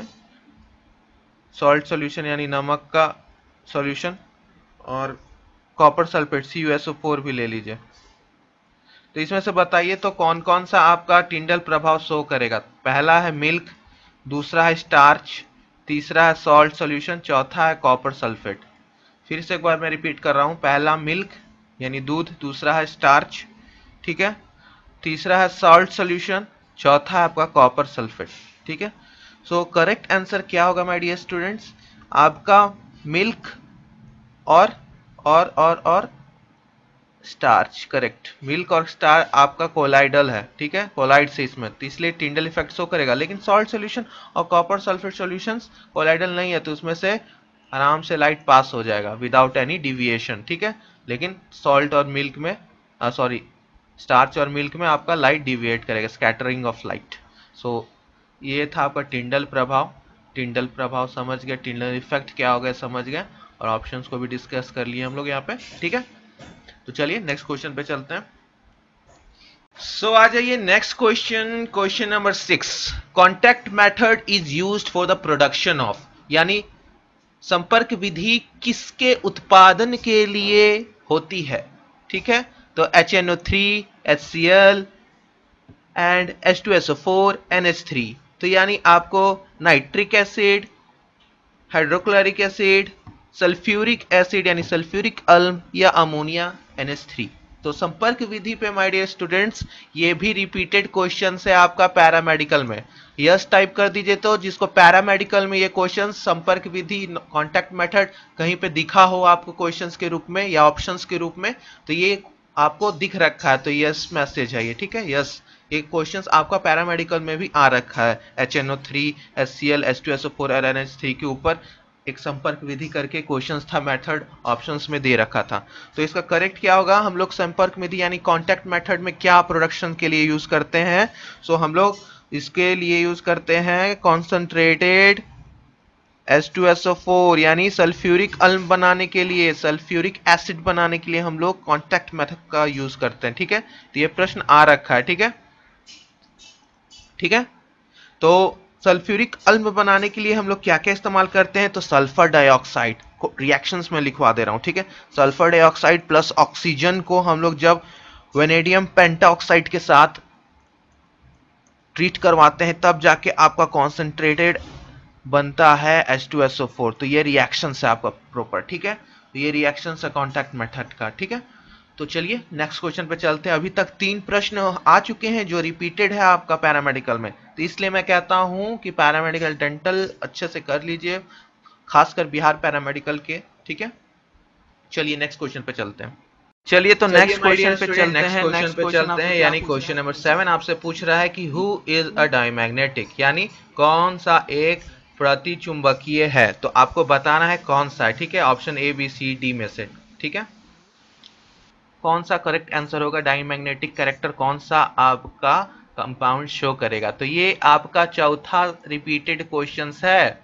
सॉल्ट सॉल्यूशन यानी नमक का सॉल्यूशन, और copper sulphate C U S O four भी ले लीजिए। तो इसमें से बताइए तो कौन कौन सा आपका टिंडल प्रभाव शो करेगा? पहला है मिल्क, दूसरा है स्टार्च, तीसरा है सॉल्ट सॉल्यूशन, चौथा है कॉपर सल्फेट। फिर से एक बार मैं रिपीट कर रहा हूं, पहला मिल्क यानी दूध, दूसरा है स्टार्च, ठीक है, तीसरा है सॉल्ट सॉल्यूशन, चौथा है आपका कॉपर सल्फेट, ठीक है। सो करेक्ट आंसर क्या होगा माय डियर स्टूडेंट्स? आपका मिल्क और और और और स्टार्च, करेक्ट। मिल्क और स्टार आपका कोलाइडल है, ठीक है, कोलाइड से इसमें, तो इसलिए टिंडल इफेक्ट शो करेगा। लेकिन सॉल्ट सॉल्यूशन और कॉपर सल्फेट सॉल्यूशंस कोलाइडल नहीं है, तो उसमें से आराम से लाइट पास हो जाएगा विदाउट एनी डिविएशन, ठीक है। लेकिन सॉल्ट और मिल्क में, सॉरी स्टार्च और मिल्क में आपका लाइट डिविएट करेगा, स्कैटरिंग ऑफ लाइट। सो ये था आपका टिंडल प्रभाव। टिंडल प्रभाव समझ गए, टिंडल इफेक्ट क्या हो गया समझ गए, और ऑप्शंस को भी डिस्कस कर लिए हम लोग यहाँ पे, ठीक है। तो चलिए नेक्स्ट क्वेश्चन पे चलते हैं। सो so, आ जाइए next question, question number six. Contact method is used for the production of, यानी संपर्क विधि किसके उत्पादन के लिए होती है, ठीक है। तो H N O three, H C L and H two S O four, N H three. तो यानी आपको nitric acid, hydrochloric acid, sulphuric acid यानी सल्फ्यूरिक अल्म, या अमोनिया एन एच थ्री। तो संपर्क विधि पे माय डियर स्टूडेंट्स ये भी रिपीटेड क्वेश्चन है आपका पैरामेडिकल में। यस टाइप कर दीजिए तो जिसको पैरामेडिकल में ये क्वेश्चन संपर्क विधि कॉन्टैक्ट मेथड कहीं पे दिखा हो आपको क्वेश्चंस के रूप में या ऑप्शंस के रूप में, तो ये आपको दिख रखा है तो यस मैसेज है ये, ठीक है। यस, ये क्वेश्चंस आपका पैरामेडिकल में भी आ रखा है। H N O three, H C L, H two S O four और एन एच थ्री के ऊपर एक संपर्क विधि करके क्वेश्चंस था, मेथड ऑप्शंस में दे रखा था। तो इसका करेक्ट क्या होगा? हम लोग संपर्क विधि यानी कांटेक्ट मेथड में क्या प्रोडक्शन के लिए यूज करते हैं? सो so, हम लोग इसके लिए यूज करते हैं concentrated H two S O four यानी सल्फ्यूरिक अल्म बनाने के लिए, सल्फ्यूरिक एसिड बनाने के लिए हम लोग कांटेक्ट मेथड का यूज करते हैं, ठीक है। तो ये प्रश्न आ रखा है, ठीक है, ठीक है। तो सल्फ्यूरिक अल्म बनाने के लिए हम लोग क्या क्या इस्तेमाल करते हैं? तो सल्फर डाइऑक्साइड को रिएक्शंस में लिखवा दे रहा हूं, ठीक है। सल्फर डाइऑक्साइड प्लस ऑक्सीजन को हम लोग जब वेनेडियम पेंटाऑक्साइड के साथ ट्रीट करवाते हैं तब जाके आपका कॉन्सेंट्रेटेड बनता है H two S O four. तो ये रिएक्शन है आपका प्रॉपर, ठीक है। तो ये रिएक्शन है कॉन्टैक्ट मेथड का, ठीक है। तो चलिए नेक्स्ट क्वेश्चन पे चलते हैं। अभी तक तीन प्रश्न आ चुके हैं जो रिपीटेड है आपका पैरामेडिकल में, तो इसलिए मैं कहता हूं कि पैरामेडिकल डेंटल अच्छे से कर लीजिए, खासकर बिहार पैरामेडिकल के, ठीक है। चलिए नेक्स्ट क्वेश्चन पे चलते हैं। चलिए तो नेक्स्ट क्वेश्चन पे चलते हैं, नेक्स्ट पे चलते हैं यानी क्वेश्चन नंबर सेवन आपसे पूछ रहा है कि हु इज अ डायमैग्नेटिक, यानी कौन सा एक प्रतिचुंबकीय है। तो आपको बताना है कौन सा है, ठीक है। Option A B C D में से, ठीक है। कौन सा करेक्ट आंसर होगा? डायमैग्नेटिक कैरेक्टर कौन सा आपका कंपाउंड शो करेगा? तो ये आपका चौथा रिपीटेड क्वेश्चन है।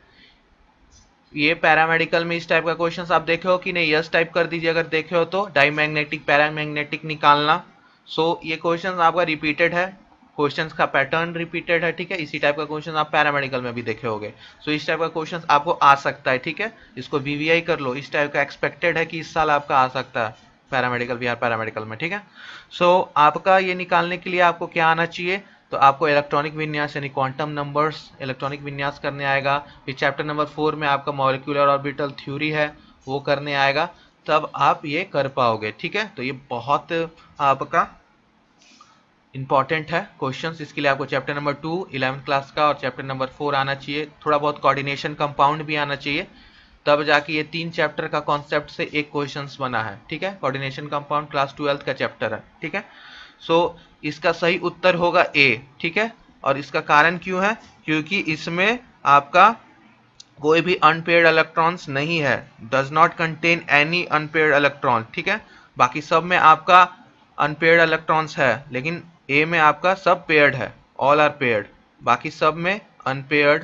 ये पैरामेडिकल में इस टाइप का क्वेश्चन आप देखे हो कि नहीं? यस टाइप कर दीजिए अगर देखे हो तो। डायमैग्नेटिक पैरामैग्नेटिक निकालना। सो ये क्वेश्चन आपका रिपीटेड है, क्वेश्चंस का पैटर्न रिपीटेड है, ठीक है। इसी टाइप का क्वेश्चन आप पैरामेडिकल में भी देखे होंगे। सो इस टाइप का क्वेश्चन आपको आ सकता है, ठीक है। इसको वी वी आई कर लो, इस टाइप का एक्सपेक्टेड है कि इस साल आपका आ सकता है पैरामेडिकल, बिहार पैरामेडिकल में, ठीक है। सो so, आपका ये निकालने के लिए आपको क्या आना चाहिए? तो आपको इलेक्ट्रॉनिक विन्यास यानी क्वांटम नंबर्स इलेक्ट्रॉनिक विन्यास करने आएगा। फिर चैप्टर नंबर फोर में आपका मॉलिक्यूलर ऑर्बिटल थ्योरी है वो करने आएगा, तब आप ये कर पाओगे, ठीक है। तो ये बहुत आपका इंपॉर्टेंट है क्वेश्चंस, इसके लिए आपको chapter number two eleventh class का और चैप्टर नंबर फोर आना चाहिए। थोड़ा बहुत कोऑर्डिनेशन कंपाउंड भी आना चाहिए, तब जाके ये तीन चैप्टर का कॉन्सेप्ट से एक क्वेश्चंस बना है, ठीक है। कोऑर्डिनेशन कंपाउंड क्लास ट्वेल्थ का चैप्टर है, ठीक है। सो इसका सही उत्तर होगा ए, ठीक है। और इसका कारण क्यों है, क्योंकि इसमें आपका कोई भी अनपेयर्ड इलेक्ट्रॉन्स नहीं है, does not contain any unpaired electron, ठीक है। बाकी सब में आपका अनपेयर्ड इलेक्ट्रॉन्स है, लेकिन ए में आपका सब पेयर्ड है, ऑल आर पेयर्ड। बाकी सब में अनपेयर्ड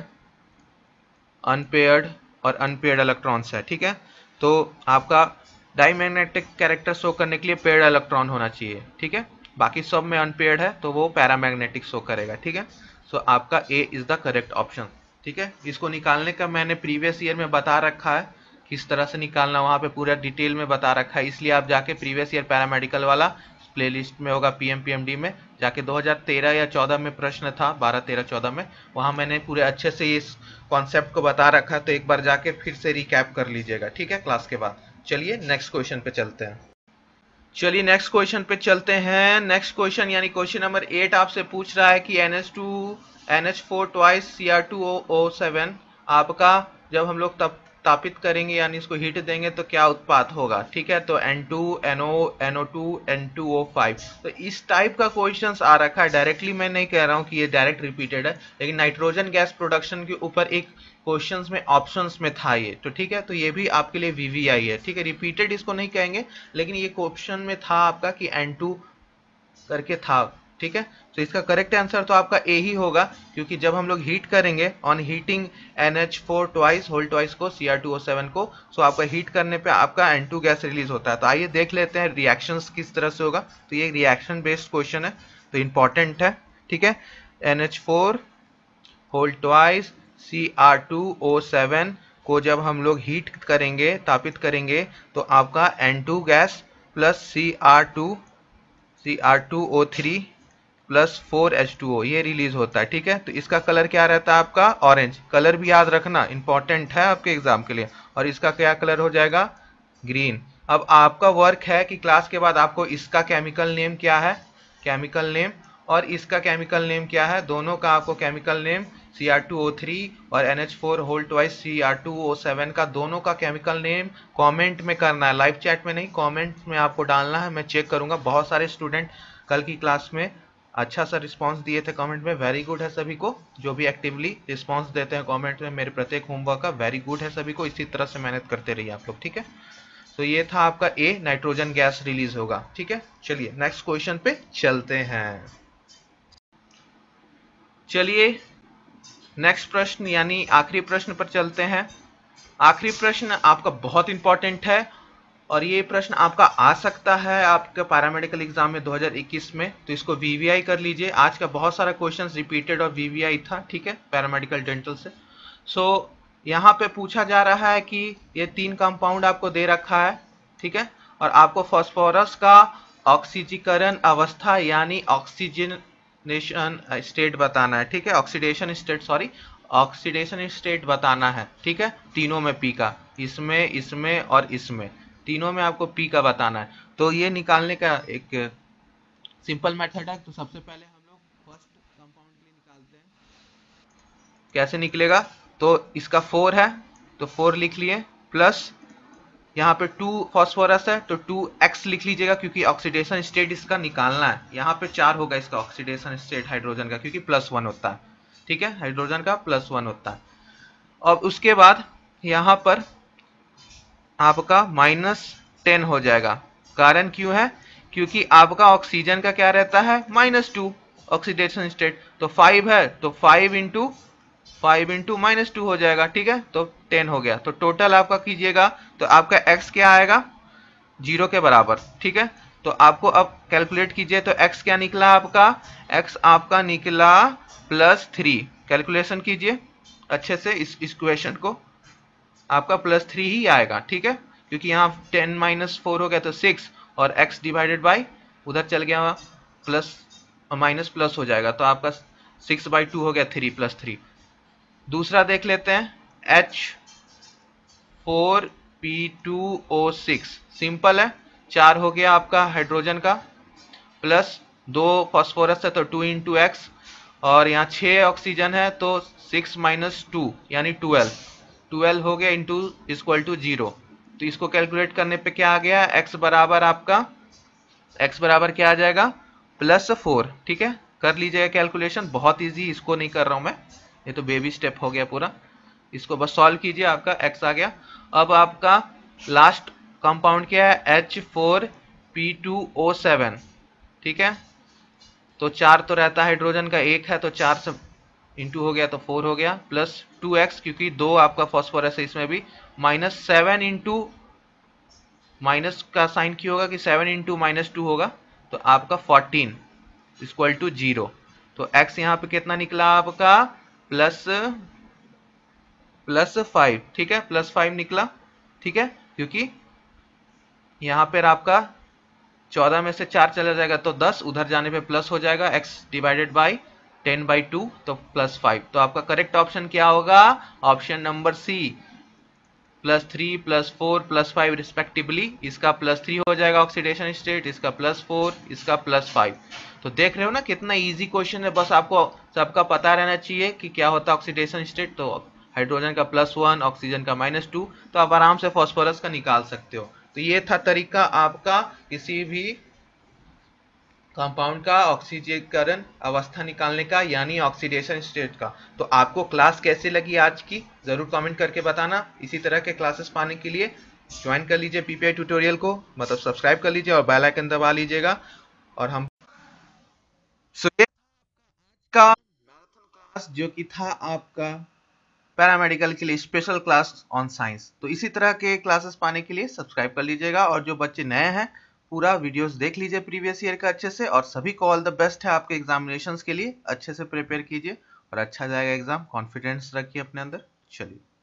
अनपेयर्ड और अनपेयर्ड इलेक्ट्रॉन्स है, ठीक है। तो आपका डाईमैग्नेटिक कैरेक्टर शो करने के लिए पेयर्ड इलेक्ट्रॉन होना चाहिए, ठीक है। बाकी सब में अनपेयर्ड है तो वो पैरामैग्नेटिक शो करेगा, ठीक है। सो आपका A is the correct option, ठीक है। इसको निकालने का मैंने प्रीवियस ईयर में बता रखा है, किस तरह से निकालना वहाँ पे पूरा डिटेल में बता रखा है, इसलिए आप जाके प्रीवियस ईयर पैरामेडिकल वाला प्लेलिस्ट में होगा, पीएम पीएमडी में जाके दो हज़ार तेरह या चौदह में प्रश्न था, बारह तेरह चौदह में, वहाँ मैंने पूरे अच्छे से इस कॉन्सेप्ट को बता रखा है, तो एक बार जाके फिर से रिकैप कर लीजिएगा, ठीक है, क्लास के बाद। चलिए नेक्स्ट क्वेश्चन पे चलते हैं। चलिए नेक्स्ट क्वेश्चन पे चलते हैं। नेक्स्ट क्वेश्चन यानी क्वेश्चन नंबर एट आपसे पूछ रहा है कि N H two N H four twice C are two O seven आपका जब हम लोग तब तापित करेंगे यानी इसको हीट देंगे तो क्या उत्पाद होगा, ठीक है। तो N two N O N O two N two O five, तो इस टाइप का क्वेश्चंस आ रखा है। डायरेक्टली मैं नहीं कह रहा हूँ कि ये डायरेक्ट रिपीटेड है, लेकिन नाइट्रोजन गैस प्रोडक्शन के ऊपर एक क्वेश्चंस में ऑप्शंस में था ये, तो ठीक है। तो ये भी आपके लिए वीवीआई है, ठीक है। रिपीटेड इसको नहीं कहेंगे, लेकिन ये क्वेश्चन में था आपका कि एन टू करके था, ठीक है। तो इसका करेक्ट आंसर तो आपका ए ही होगा, क्योंकि जब हम लोग हीट करेंगे on heating N H four twice whole twice C R are two O seven को, सो आपका हीट करने पे आपका एन टू गैस रिलीज होता है। तो आइए देख लेते हैं रिएक्शंस किस तरह से होगा। तो ये रिएक्शन बेस्ड क्वेश्चन है, तो इंपॉर्टेंट है, ठीक है। N H four whole twice C are two O seven को जब हम लोग हीट करेंगे, तापित करेंगे, तो आपका N two gas plus C are two C are to O three plus four H two O ये रिलीज होता है, ठीक है। तो इसका कलर क्या रहता है आपका, ऑरेंज। कलर भी याद रखना, इंपॉर्टेंट है आपके एग्जाम के लिए। और इसका क्या कलर हो जाएगा, ग्रीन। अब आपका वर्क है कि क्लास के बाद आपको इसका केमिकल नेम क्या है, केमिकल नेम, और इसका केमिकल नेम क्या है, दोनों का आपको chemical name C are to O three और N H four whole twice C are two O seven का दोनों का केमिकल नेम कमेंट में करना है, लाइव चैट में नहीं, कमेंट में आपको डालना है। मैं चेक करूंगा, बहुत सारे स्टूडेंट कल की क्लास में अच्छा सा रिस्पांस दिए थे कमेंट में, वेरी गुड है सभी को। जो भी एक्टिवली रिस्पांस देते हैं कमेंट में मेरे प्रत्येक होमवर्क का, वेरी गुड है सभी को। इसी तरह से मेहनत करते रहिए आप लोग, ठीक है। तो ये था आपका ए, नाइट्रोजन गैस रिलीज होगा, ठीक है। चलिए नेक्स्ट क्वेश्चन पे चलते हैं। चलिए नेक्स्ट प्रश्न यानी आखिरी प्रश्न पर चलते हैं। आखिरी प्रश्न आपका बहुत इंपॉर्टेंट है, और ये प्रश्न आपका आ सकता है आपके पैरामेडिकल एग्जाम में दो हज़ार इक्कीस में, तो इसको वीवीआई कर लीजिए। आज का बहुत सारा क्वेश्चंस रिपीटेड और वीवीआई था, ठीक है, पैरामेडिकल डेंटल से। सो यहाँ पे पूछा जा रहा है कि ये तीन कंपाउंड आपको दे रखा है, ठीक है, और आपको फास्फोरस का ऑक्सीजीकरण अवस्था यानी ऑक्सीजनेशन स्टेट बताना है, ठीक है, oxidation state sorry oxidation state बताना है, ठीक है। तीनों में पी का, इसमें इसमें और इसमें, तीनों में आपको पी का बताना है। तो ये निकालने का एक सिंपल मेथड है। तो सबसे पहले हम लोग फर्स्ट कंपाउंड के लिए निकालते हैं, कैसे निकलेगा, तो इसका फोर है तो फोर लिख लिए, प्लस यहाँ पे टू फॉस्फोरस है तो टू एक्स लिख लीजिएगा, क्योंकि ऑक्सीडेशन स्टेट इसका निकालना है। यहाँ पे चार होगा इसका ऑक्सीडेशन स्टेट हाइड्रोजन का, क्योंकि प्लस वन होता है, ठीक है, हाइड्रोजन का प्लस वन होता है। और उसके बाद यहाँ पर आपका माइनस टेन हो जाएगा। कारण क्यों है, क्योंकि आपका ऑक्सीजन का क्या रहता है, माइनस टू ऑक्सीडेशन स्टेट, तो फाइव है तो five into five into minus two हो जाएगा, ठीक है। तो टेन हो गया। तो टोटल आपका कीजिएगा तो आपका x क्या आएगा, जीरो के बराबर, ठीक है। तो आपको अब कैलकुलेट कीजिए, तो x क्या निकला आपका, x आपका निकला प्लस थ्री। कैलकुलेशन कीजिए अच्छे से इस इक्वेशन को, आपका प्लस थ्री ही आएगा, ठीक है, क्योंकि यहाँ टेन माइनस फोर हो गया तो सिक्स, और x डिवाइडेड बाई उधर चल गया प्लस माइनस प्लस हो जाएगा, तो आपका सिक्स बाई टू हो गया, थ्री प्लस थ्री। दूसरा देख लेते हैं, H four P two O six, simple है, चार हो गया आपका हाइड्रोजन का, प्लस दो फॉस्फोरस है तो टू इंटू एक्स, और यहाँ छः ऑक्सीजन है तो सिक्स माइनस टू यानी ट्वेल्व, ट्वेल्व हो गया इंटू इक्वल टू जीरो। तो इसको कैलकुलेट करने पे क्या आ गया, x बराबर आपका x बराबर क्या आ जाएगा, प्लस फोर। ठीक है, कर लीजिएगा कैलकुलेशन, बहुत इजी, इसको नहीं कर रहा हूं मैं, ये तो बेबी स्टेप हो गया पूरा। इसको बस सॉल्व कीजिए, आपका x आ गया। अब आपका लास्ट कंपाउंड क्या है, एच फोर पी टू ओ सेवन। ठीक है, तो चार तो रहता है हाइड्रोजन का, एक है तो चार से इंटू हो गया तो फोर हो गया, प्लस टू एक्स क्योंकि दो आपका फॉस्फोरस है इसमें भी, माइनस सेवन इंटू, माइनस का साइन क्यों होगा कि सेवन इंटू माइनस टू होगा, तो आपका फोर्टीन इक्वल टू जीरो। तो x यहाँ पे कितना निकला आपका, प्लस प्लस फाइव। ठीक है, प्लस फाइव निकला। ठीक है, क्योंकि यहाँ पर आपका चौदह में से चार चला जाएगा तो दस, उधर जाने पे प्लस हो जाएगा, x divided by ten by two, तो प्लस फाइव। तो आपका करेक्ट ऑप्शन क्या होगा, option number C, plus three plus four plus five respectively. इसका प्लस थ्री हो जाएगा ऑक्सीडेशन स्टेट, इसका प्लस फोर, इसका प्लस फाइव। तो देख रहे हो ना कितना इजी क्वेश्चन है, बस आपको सबका पता रहना चाहिए कि क्या होता है ऑक्सीडेशन स्टेट। तो हाइड्रोजन का प्लस वन, ऑक्सीजन का माइनस टू, तो आप आराम से फॉस्फोरस का निकाल सकते हो। तो ये था तरीका आपका किसी भी कंपाउंड का ऑक्सीकरण अवस्था निकालने का, यानी ऑक्सीडेशन स्टेट का। तो आपको क्लास कैसे लगी आज की, जरूर कमेंट करके बताना। इसी तरह के क्लासेस पाने के लिए ज्वाइन कर लीजिए पीपीआई ट्यूटोरियल को, मतलब सब्सक्राइब कर लीजिए और बेल आइकन दबा लीजिएगा। और हम सो ये का मैराथन क्लास जो कि था आपका पैरामेडिकल के लिए स्पेशल क्लास ऑन साइंस। तो इसी तरह के क्लासेस पाने के लिए सब्सक्राइब कर लीजिएगा, और जो बच्चे नए हैं पूरा वीडियोस देख लीजिए प्रीवियस ईयर का अच्छे से। और सभी को ऑल द बेस्ट है आपके एग्जामिनेशंस के लिए, अच्छे से प्रिपेयर कीजिए और अच्छा जाएगा एग्जाम, कॉन्फिडेंस रखिए अपने अंदर। चलिए।